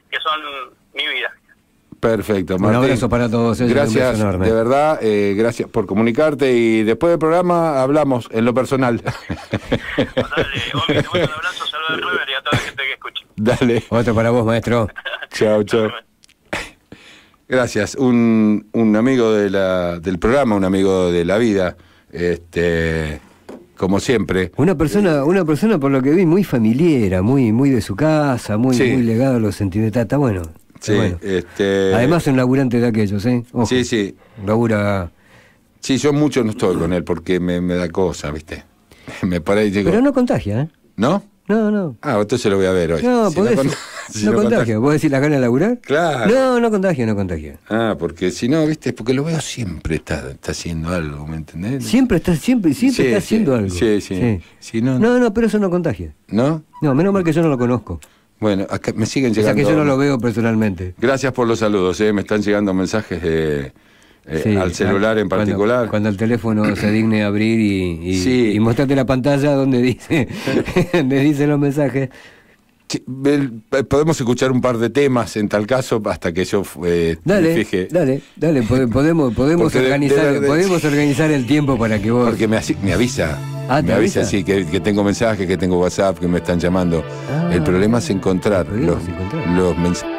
que son mi vida. Perfecto, Martín. Un abrazo para todos. Gracias, de verdad, eh, gracias por comunicarte y después del programa hablamos en lo personal. Dale, Omi, te mando un abrazo, saludos al River y a toda la gente que escuche. Dale. Otro para vos, maestro. Chao, chao. Gracias, un, un amigo de la, del programa, un amigo de la vida, este, como siempre. Una persona, una persona por lo que vi muy familiera, muy, muy de su casa, muy, Sí. muy legado a lo sentimental. Está bueno. Está Sí, bueno. este... Además un laburante de aquellos, ¿eh? Ojo, Sí, sí. labura. Sí, yo mucho no estoy con él porque me, me da cosa, ¿viste? Me paré y digo... Pero no contagia, ¿eh? ¿No? No, no. Ah, entonces lo voy a ver hoy. No, Si podés, con- no, si no no contagia. contagia. ¿Vos decís las ganas de laburar? Claro. No, no contagia, no contagia. Ah, porque si no, ¿viste? Porque lo veo siempre está, está haciendo algo, ¿me entendés? Siempre está, siempre, siempre Sí, está sí, haciendo algo. sí, sí. Si no, no, no, pero eso no contagia. ¿No? No, menos mal que yo no lo conozco. Bueno, acá me siguen O sea llegando... que yo no lo veo personalmente. Gracias por los saludos, ¿eh? Me están llegando mensajes de, eh, Sí, al celular en cuando- particular. Cuando el teléfono se digne abrir y, y, Sí. y mostrarte la pantalla donde dice, donde dice los mensajes. Sí, el- podemos escuchar un par de temas en tal caso hasta que yo eh, Dale, me fije. dale, dale, pode- podemos, podemos Porque de- organizar, de- de- podemos organizar el tiempo para que vos. Porque me, asi- me avisa. Ah, ¿te me avisa, avisa? sí, que, que tengo mensajes, que tengo WhatsApp, que me están llamando. Ah, el problema es encontrar el problema los, es encontrar. los mensajes.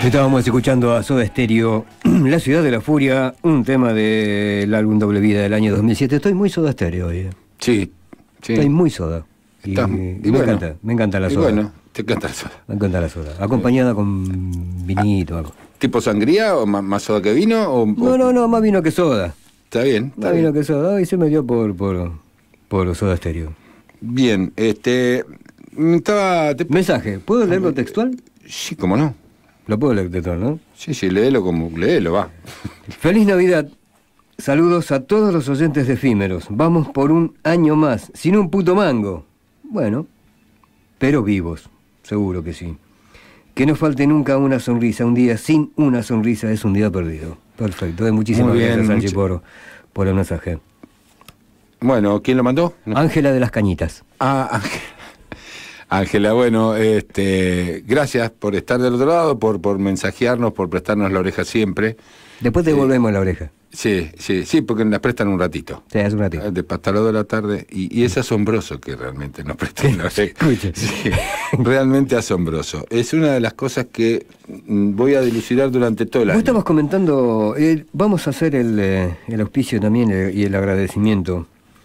Estábamos escuchando a Soda Stereo, La Ciudad de la Furia, un tema del álbum Doble Vida del año dos mil siete. Estoy muy Soda Stereo hoy. ¿eh? Sí, sí. Estoy muy Soda. Y, Estás, y y me bueno, encanta, me encanta la y soda. bueno, te encanta la soda. Me encanta la soda. Acompañada con vinito. Algo. ¿Tipo sangría o más, más soda que vino? O, No, no, no, más vino que soda. Está bien. Está más bien. vino que soda. Hoy se me dio por, por, por Soda Stereo. Bien, este. Estaba. Te... Mensaje, ¿puedo leerlo textual? Sí, cómo no. Lo puedo leer textual, ¿no? Sí, sí, léelo como. Léelo, va. Feliz Navidad. Saludos a todos los oyentes de Efímeros. Vamos por un año más, sin un puto mango. Bueno, pero vivos, seguro que sí. Que no falte nunca una sonrisa. Un día sin una sonrisa es un día perdido. Perfecto. Muchísimas Muy bien, gracias, Angie, mucho... por, por el mensaje. Bueno, ¿quién lo mandó? Ángela de las Cañitas. Ah, Ángela. Ángela, bueno, este, gracias por estar del otro lado, por, por mensajearnos, por prestarnos la oreja siempre. Después te devolvemos eh, la oreja. Sí, sí, sí, porque nos prestan un ratito. Sí, es un ratito. De hasta las dos de la tarde. Y, y es asombroso que realmente nos presten la oreja. Sí, realmente asombroso. Es una de las cosas que voy a dilucidar durante todo el año. Vos estabas comentando, eh, vamos a hacer el, eh, el auspicio también eh, y el agradecimiento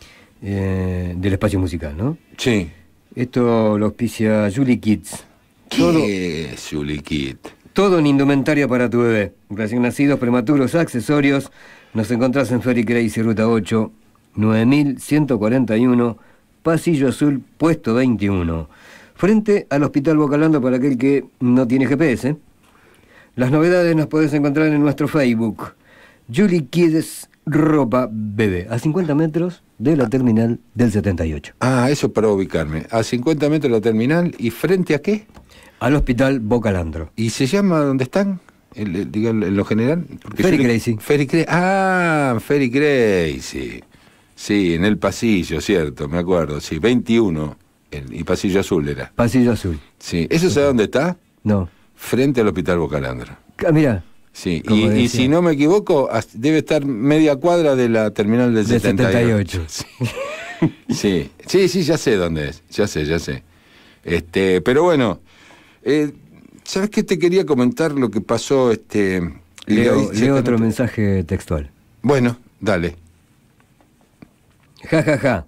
eh, del espacio musical, ¿no? Sí. Esto lo auspicia Julie Kids. ¿Qué todo, es Julie Kids? Todo en indumentaria para tu bebé. Recién nacidos, prematuros, accesorios. Nos encontrás en Ferry Crazy, Ruta ocho, nueve mil ciento cuarenta y uno, Pasillo Azul, puesto veintiuno. Frente al Hospital Bocalando para aquel que no tiene G P S. Las novedades las podés encontrar en nuestro Facebook. Julie Kids Ropa Bebé, a cincuenta metros de la terminal del setenta y ocho. Ah, eso para ubicarme. A cincuenta metros de la terminal, ¿y frente a qué? Al Hospital Bocalandro. ¿Y se llama dónde están? El, el, digo, en lo general. Ferry Crazy. Ferry Crazy. Ah, Ferry Crazy. Sí, en el pasillo, cierto, me acuerdo. Sí, veintiuno. El, y Pasillo Azul era. Pasillo Azul. Sí. ¿Eso sabe dónde está? No. Frente al Hospital Bocalandro. Ah, mira. Sí, y, y si no me equivoco, debe estar media cuadra de la terminal del, del setenta y ocho. setenta y ocho. Sí. sí, sí, sí, ya sé dónde es. Ya sé, ya sé. Este, pero bueno, eh, ¿sabes qué? Te quería comentar lo que pasó. Este, leo leo otro mensaje textual. Bueno, dale. Ja, ja, ja.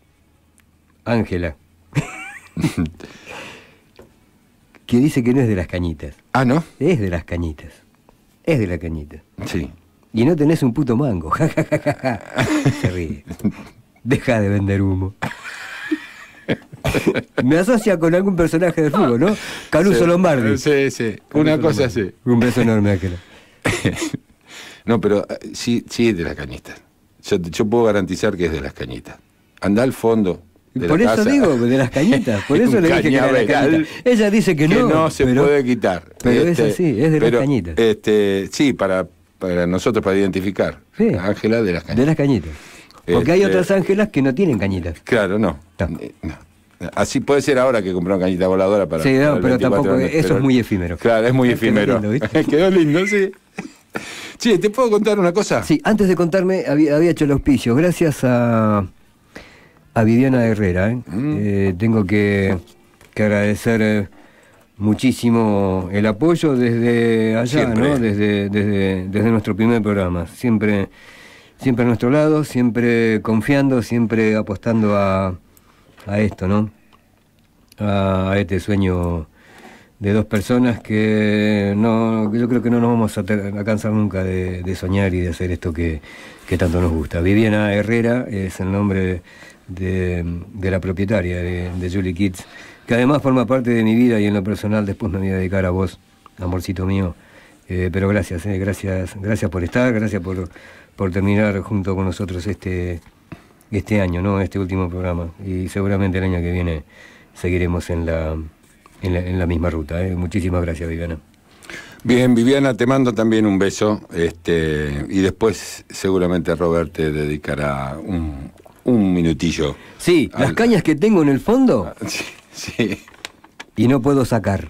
Ángela. Que dice que no es de las Cañitas. Ah, ¿no? Es de las Cañitas. Es de la Cañita. Sí. Y no tenés un puto mango. Ja, ja, ja, ja, ja. Se ríe. Deja de vender humo. Me asocia con algún personaje del fútbol, ¿no? Caruso sí, Lombardi. Sí, sí. Una Caruso cosa Lombardi. así. Un beso enorme, Ángela. No, pero sí, sí es de las Cañitas. Yo, yo puedo garantizar que es de las Cañitas. Anda al fondo. De por la eso casa. digo, de las Cañitas. Por eso le dije que era de las Cañitas. Ella dice que, que no. no se pero, puede quitar. Pero este, es así, es de pero, las Cañitas. Este, sí, para, para nosotros, para identificar. Sí. Ángela de las Cañitas. De las Cañitas. Porque este, hay otras Ángelas que no tienen cañitas. Claro, no. no. no. Así puede ser ahora que compraron cañita voladora para. Sí, no, para pero tampoco. años, Eso pero, es muy efímero. Claro, es muy efímero. Quedó lindo, Quedó lindo, sí. Sí, ¿te puedo contar una cosa? Sí, antes de contarme, había, había hecho el auspicio. Gracias a, a Viviana Herrera. ¿eh? Mm. Eh, tengo que, que agradecer eh, muchísimo el apoyo desde allá, siempre. ¿no? Desde, desde, desde nuestro primer programa. Siempre, siempre a nuestro lado, siempre confiando, siempre apostando a, a esto, ¿no? A, a este sueño de dos personas que no, yo creo que no nos vamos a, ter, a cansar nunca de, de soñar y de hacer esto que, que tanto nos gusta. Viviana Herrera es el nombre de, de la propietaria de, de Julie Kids, que además forma parte de mi vida y en lo personal después me voy a dedicar a vos, amorcito mío. Eh, pero gracias, eh, gracias, gracias por estar, gracias por, por terminar junto con nosotros este, este año, ¿no? Este último programa. Y seguramente el año que viene seguiremos en la... En la, en la misma ruta, ¿eh? Muchísimas gracias, Viviana. Bien, Viviana, te mando también un beso, este, y después seguramente Robert te dedicará un, un minutillo. Sí, al... las cañas que tengo en el fondo, sí, sí. Y no puedo sacar.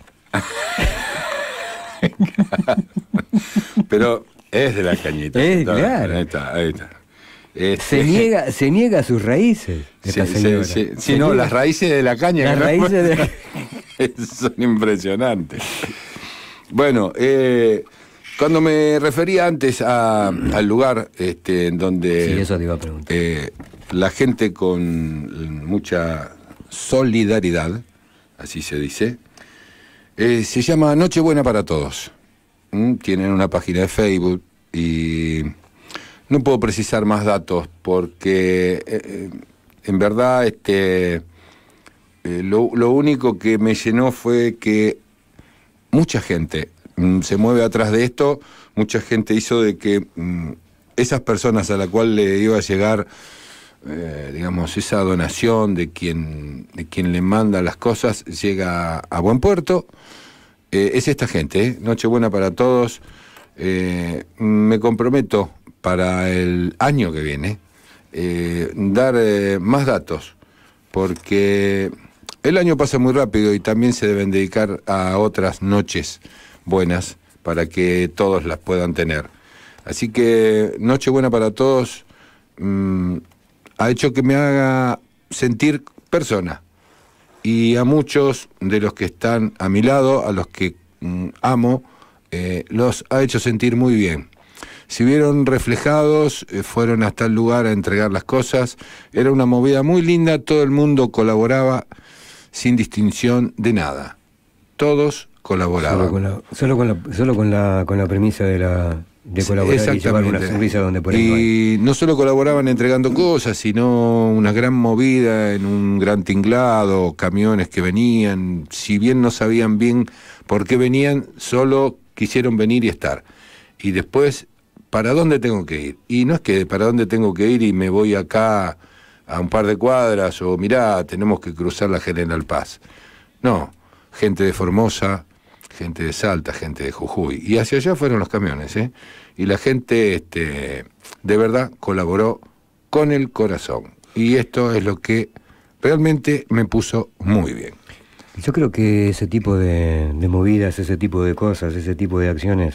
Pero es de la cañita. Es, claro. Ahí está, ahí está. Este... Se niega, se niega a sus raíces. Esta sí, señora. Sí, sí, sí no, niega. Las raíces de la caña. Las raíces de... son impresionantes. Bueno, eh, cuando me refería antes a, al lugar este, en donde sí, eso te iba a preguntar. Eh, la gente con mucha solidaridad, así se dice, eh, se llama Nochebuena para Todos. ¿Mm? Tienen una página de Facebook y no puedo precisar más datos porque eh, en verdad este, eh, lo, lo único que me llenó fue que mucha gente mm, se mueve atrás de esto, mucha gente hizo de que mm, esas personas a la cual le iba a llegar, eh, digamos, esa donación de quien, de quien le manda las cosas, llega a, a buen puerto. Eh, es esta gente, ¿eh? Nochebuena para Todos. Eh, me comprometo para el año que viene eh, dar eh, más datos, porque el año pasa muy rápido y también se deben dedicar a otras noches buenas para que todos las puedan tener. Así que Nochebuena para Todos mmm, ha hecho que me haga sentir persona. Y a muchos de los que están a mi lado, a los que mmm, amo, eh, los ha hecho sentir muy bien. Se vieron reflejados, eh, fueron hasta el lugar a entregar las cosas. Era una movida muy linda, todo el mundo colaboraba sin distinción de nada. Todos colaboraban. Solo con la, solo con la, solo con la, con la premisa de la... de colaborar y llevar una sonrisa donde por ahí no hay. Y no solo colaboraban entregando cosas, sino una gran movida en un gran tinglado, camiones que venían, si bien no sabían bien por qué venían, solo quisieron venir y estar. Y después, ¿para dónde tengo que ir? Y no es que para dónde tengo que ir y me voy acá a un par de cuadras, o mirá, tenemos que cruzar la General Paz. No, gente de Formosa, gente de Salta, gente de Jujuy. Y hacia allá fueron los camiones, ¿eh? Y la gente, este, de verdad, colaboró con el corazón. Y esto es lo que realmente me puso muy bien. Yo creo que ese tipo de, de movidas, ese tipo de cosas, ese tipo de acciones,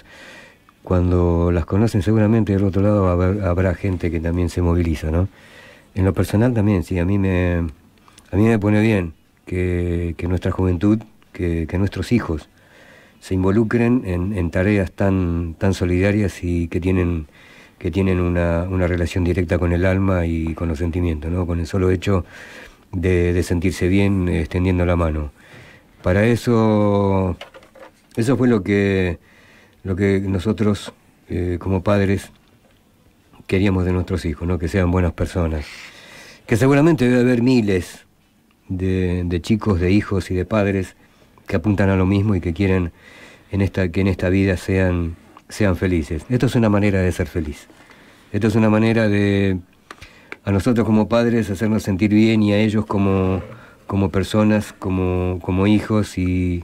cuando las conocen seguramente del otro lado habrá, habrá gente que también se moviliza, ¿no? En lo personal también, sí, a mí me, a mí me pone bien que, que nuestra juventud, que, que nuestros hijos se involucren en, en tareas tan, tan solidarias y que tienen, que tienen una, una relación directa con el alma y con los sentimientos, ¿no? Con el solo hecho de, de sentirse bien eh, extendiendo la mano. Para eso, eso fue lo que, lo que nosotros eh, como padres queríamos de nuestros hijos, ¿no? Que sean buenas personas. Que seguramente debe haber miles de, de chicos, de hijos y de padres que apuntan a lo mismo y que quieren en esta, que en esta vida sean, sean felices. Esto es una manera de ser feliz. Esto es una manera de, a nosotros como padres, hacernos sentir bien y a ellos como, como personas, como, como hijos, y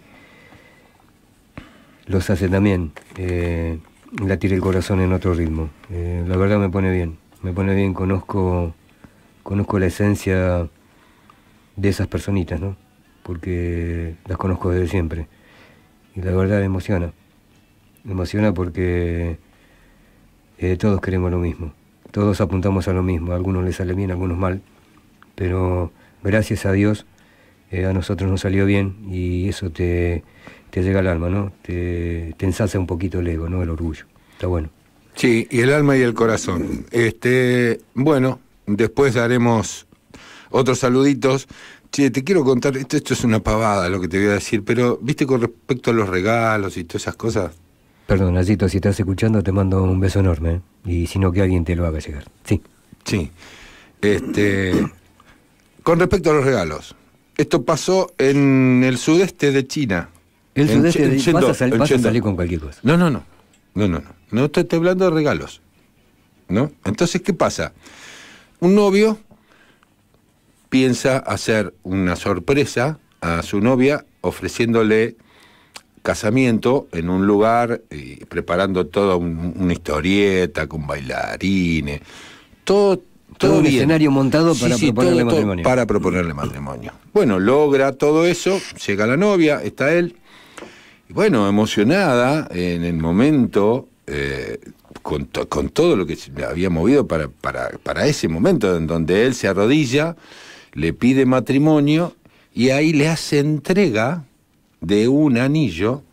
los hace también eh, latir el corazón en otro ritmo. Eh, la verdad me pone bien, me pone bien, conozco, conozco la esencia de esas personitas, ¿no? Porque las conozco desde siempre. Y la verdad me emociona. Me emociona porque eh, todos queremos lo mismo. Todos apuntamos a lo mismo. A algunos les sale bien, a algunos mal. Pero gracias a Dios, eh, a nosotros nos salió bien y eso te, te llega al alma, ¿no? Te, te ensalza un poquito el ego, ¿no? El orgullo. Está bueno. Sí, y el alma y el corazón. Este, bueno, después daremos otros saluditos. Che, te quiero contar, esto, esto es una pavada lo que te voy a decir, pero, ¿viste con respecto a los regalos y todas esas cosas? Perdón, Nacito, si estás escuchando te mando un beso enorme, ¿eh? Y si no, que alguien te lo haga llegar. Sí. Sí. Este, con respecto a los regalos, esto pasó en el sudeste de China. El en sudeste de China, vas a, sal, vas a Chengdu. salir con cualquier cosa. No, no, no, no, no, no, no te estoy hablando de regalos, ¿no? Entonces, ¿qué pasa? Un novio piensa hacer una sorpresa a su novia ofreciéndole casamiento en un lugar y preparando toda un, una historieta con bailarines, todo, todo, todo un bien. escenario montado para sí, sí, proponerle todo, matrimonio. Todo para proponerle matrimonio. Bueno, logra todo eso, llega la novia, está él, y bueno, emocionada en el momento, eh, con, to, con todo lo que se había movido para, para, para ese momento en donde él se arrodilla, le pide matrimonio y ahí le hace entrega de un anillo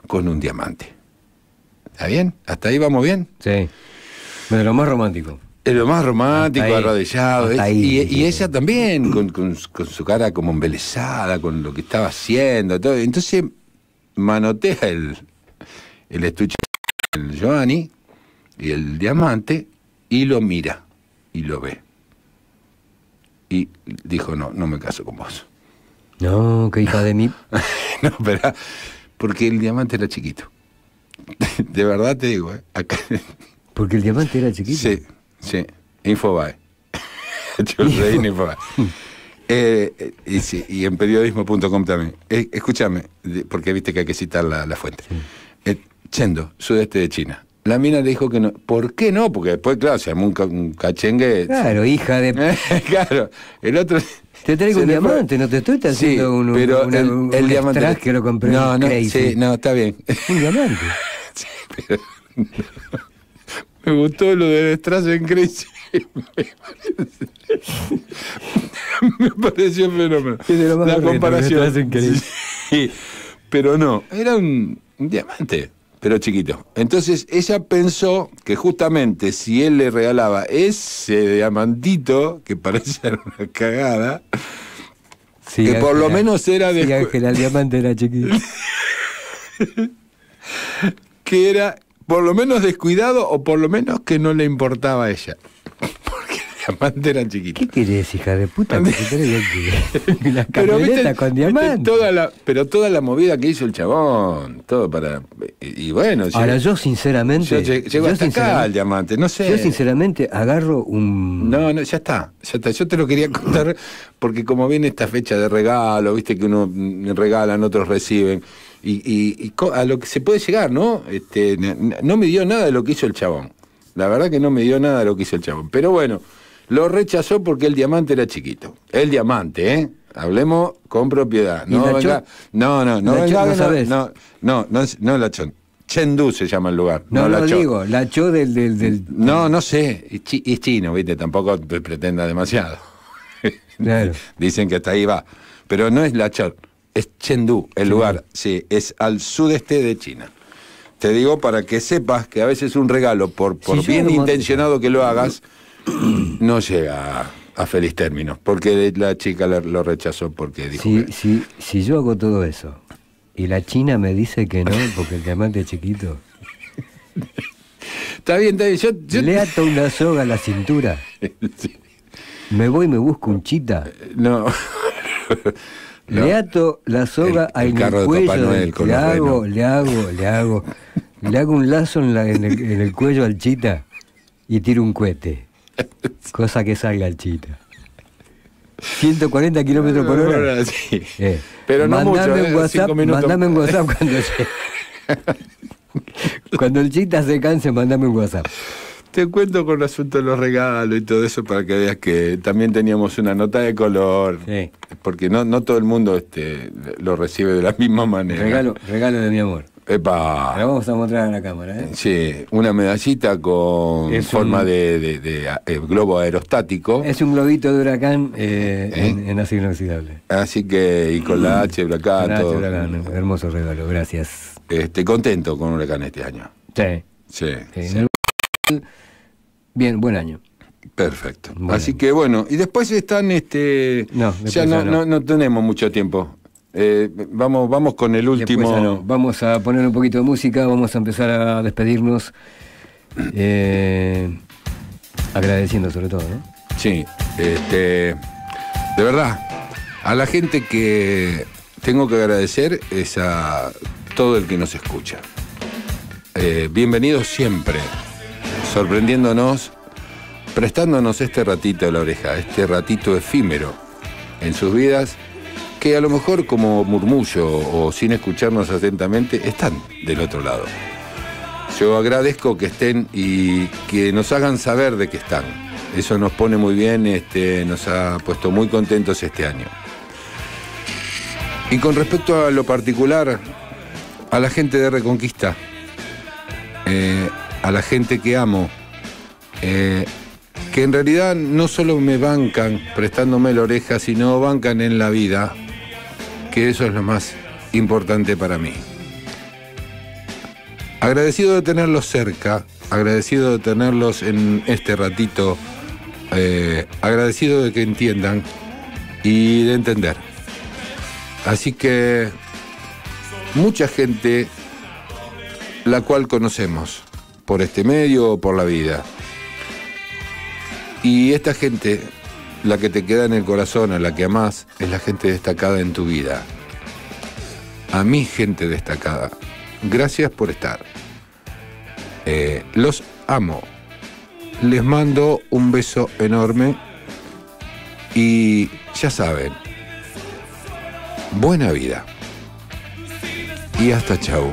con un diamante. ¿Está bien? ¿Hasta ahí vamos bien? Sí. Bueno, lo más romántico. Es lo más romántico, Hasta ahí. arrodillado. Hasta es- ahí, y, sí. y ella también, con, con- con su cara como embelesada, con lo que estaba haciendo. Todo. Entonces manotea el, el estuche del Giovanni y el diamante y lo mira y lo ve. Y dijo, no, no me caso con vos. No, qué hija de mí. No, pero porque el diamante era chiquito. De verdad te digo, ¿eh? Acá, Porque el diamante era chiquito. sí, sí. Infobae. Yo leí en Infobae. Eh, eh, y, sí, y en periodismo punto com también. Eh, escúchame, de- porque viste que hay que citar la, la fuente. Eh, Chendo, sudeste de China. La mina le dijo que no. ¿Por qué no? Porque después, claro, se armó un, ca- un cachengue. Claro, hija de... Claro, el otro. Te traigo se un le fue- diamante, no te estoy Sí, haciendo un, pero una- el, un el diamante. extract que lo compré No, en no, Crazy. sí, no, está bien. Un diamante. Sí, pero me gustó lo del Strass en Crazy. Me pareció fenómeno. Es de lo más La retro, comparación. Strass en Crazy. Sí, pero no, era un, un diamante, pero chiquito. Entonces ella pensó que justamente si él le regalaba ese diamantito, que parecía una cagada, Sí, que por lo Ángela. menos era de Sí, Ángela, el diamante era chiquito. que era por lo menos descuidado o por lo menos que no le importaba a ella. Porque el diamante era chiquito. ¿Qué querés, hija de puta? Que te traigo aquí una Pero camioneta viste, con viste diamante. toda la, pero toda la movida que hizo el chabón, todo para... Y, y bueno... Ahora, llegó- yo sinceramente... yo lleg- llegó yo hasta acá sinceramente- el diamante, no sé... Yo sinceramente agarro un... No, no, ya está, ya está. Yo te lo quería contar porque como viene esta fecha de regalo, viste que uno mm, regalan, otros reciben, y, y- y co- a lo que se puede llegar, ¿no? Este, n- no me dio nada de lo que hizo el chabón. La verdad que no me dio nada de lo que hizo el chabón. Pero bueno, lo rechazó porque el diamante era chiquito. El diamante, ¿eh? Hablemos con propiedad. ¿Y No, la venga, Chon? no, no, no, ¿La venga, Chon no no, sabés? no, no, no, es- no la Chon. Chengdu se llama el lugar. No, No, no, la Chon. digo, la cho del... del, del- No, no sé, es, chi- es chino, ¿viste? Tampoco pre- pretenda demasiado. Claro. Dicen que hasta ahí va. Pero no es la Chon, es Chengdu, el lugar. Sí, es al sudeste de China. Te digo para que sepas que a veces un regalo, por, por Si yo bien lo mando- intencionado que lo hagas, no llega a, a feliz término. Porque la chica le- lo rechazó porque dijo Si, que... si, si yo hago todo eso y la China me dice que no, porque el diamante es chiquito, Está bien, está bien. Yo, yo- le ato una soga a la cintura, Sí. me voy y me busco un chita, No. No. le ato la soga El- el al carro de cuello, Papá Noel del- con le los hago, renos. le hago, le hago, le hago un lazo en, la- en el, en el cuello al chita y tiro un cohete, cosa que salga el chita. ciento cuarenta kilómetros por hora. Sí. Eh, Pero no mandame mucho, un ¿eh? WhatsApp, Cinco minutos. mandame un WhatsApp cuando llegue. Cuando el chita se canse, mandame un WhatsApp. Te cuento con el asunto de los regalos y todo eso para que veas que también teníamos una nota de color. Sí. Porque no, no todo el mundo este, lo recibe de la misma manera. Regalo, regalo de mi amor. Epa. Ahora vamos a mostrar a la cámara, ¿eh? Sí, una medallita con Es forma un- de, de- de, eh, globo aerostático. Es un globito de huracán eh, ¿Eh? en, en acero inoxidable. Así que, y con la H, Huracán, Gracias, todo. huracán. Hermoso regalo, gracias. Este, contento con Huracán este año. Sí. Sí. sí. sí. Bien, buen año. Perfecto. Bueno. Así que bueno, y después están, este, No, después ya no, ya no. no, no tenemos mucho tiempo. Eh, vamos, vamos con el último. Después, ah, no. Vamos a poner un poquito de música, vamos a empezar a despedirnos. eh, agradeciendo sobre todo, ¿no? Sí, este, de verdad, a la gente que tengo que agradecer es a todo el que nos escucha. Eh, bienvenidos siempre, sorprendiéndonos, prestándonos este ratito de la oreja, este ratito efímero en sus vidas, que a lo mejor como murmullo o sin escucharnos atentamente están del otro lado. Yo agradezco que estén y que nos hagan saber de que están. Eso nos pone muy bien, este, nos ha puesto muy contentos este año. Y con respecto a lo particular, a la gente de Reconquista, eh, a la gente que amo, eh, que en realidad no solo me bancan prestándome la oreja, sino bancan en la vida, que eso es lo más importante para mí. agradecido de tenerlos cerca, agradecido de tenerlos en este ratito, eh, agradecido de que entiendan y de entender. Así que mucha gente la cual conocemos por este medio o por la vida. Y esta gente, la que te queda en el corazón, a la que amás, es la gente destacada en tu vida. A mi gente destacada, gracias por estar. Eh, los amo. Les mando un beso enorme y ya saben, buena vida. Y hasta chau.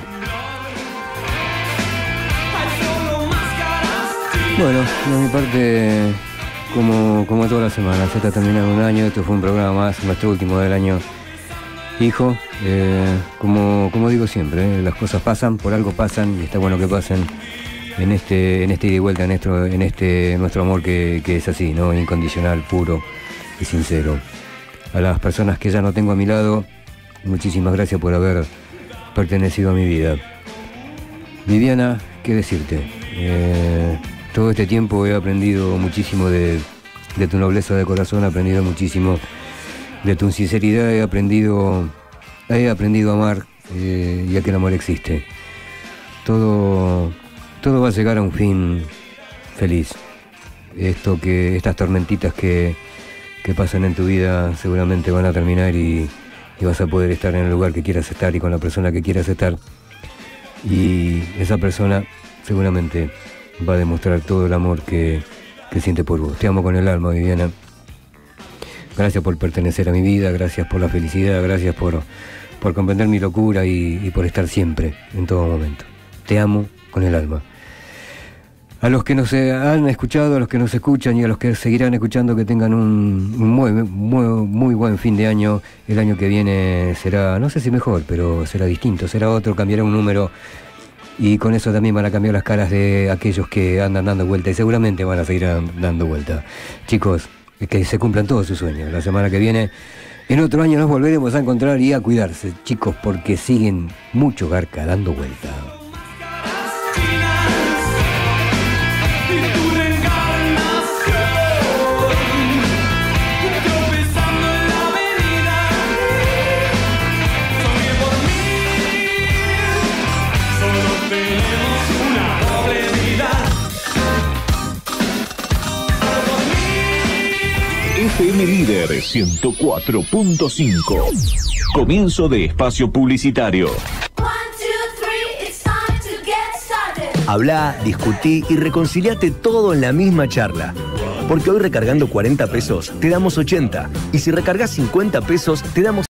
Bueno, de mi parte, como, como toda la semana, se está terminando un año, esto fue un programa más, nuestro último del año. Hijo, eh, como, como digo siempre, eh, las cosas pasan, por algo pasan, y está bueno que pasen en este, en este ida y vuelta, en, nuestro, en este nuestro amor que, que es así, ¿no? Incondicional, puro y sincero. A las personas que ya no tengo a mi lado, muchísimas gracias por haber pertenecido a mi vida. Viviana, ¿qué decirte? Eh, todo este tiempo he aprendido muchísimo de, de tu nobleza de corazón, he aprendido muchísimo de tu sinceridad, he aprendido, he aprendido a amar eh, y a que el amor existe. Todo, todo va a llegar a un fin feliz. Esto que, estas tormentitas que, que pasan en tu vida seguramente van a terminar y, y vas a poder estar en el lugar que quieras estar y con la persona que quieras estar. Y esa persona seguramente va a demostrar todo el amor que, que siente por vos. Te amo con el alma, Viviana. Gracias por pertenecer a mi vida, gracias por la felicidad, gracias por, por comprender mi locura y, y por estar siempre, en todo momento. Te amo con el alma. A los que nos han escuchado, a los que nos escuchan y a los que seguirán escuchando, que tengan un, un muy, muy, muy buen fin de año. El año que viene será, no sé si mejor, pero será distinto, será otro, cambiará un número. Y con eso también van a cambiar las caras de aquellos que andan dando vuelta y seguramente van a seguir dando vuelta. Chicos, que se cumplan todos sus sueños. La semana que viene, en otro año nos volveremos a encontrar y a cuidarse, chicos, porque siguen mucho garca dando vuelta. F M Líder ciento cuatro punto cinco. Comienzo de espacio publicitario. Habla, discutí y reconciliate todo en la misma charla. Porque hoy recargando cuarenta pesos te damos ochenta. Y si recargas cincuenta pesos te damos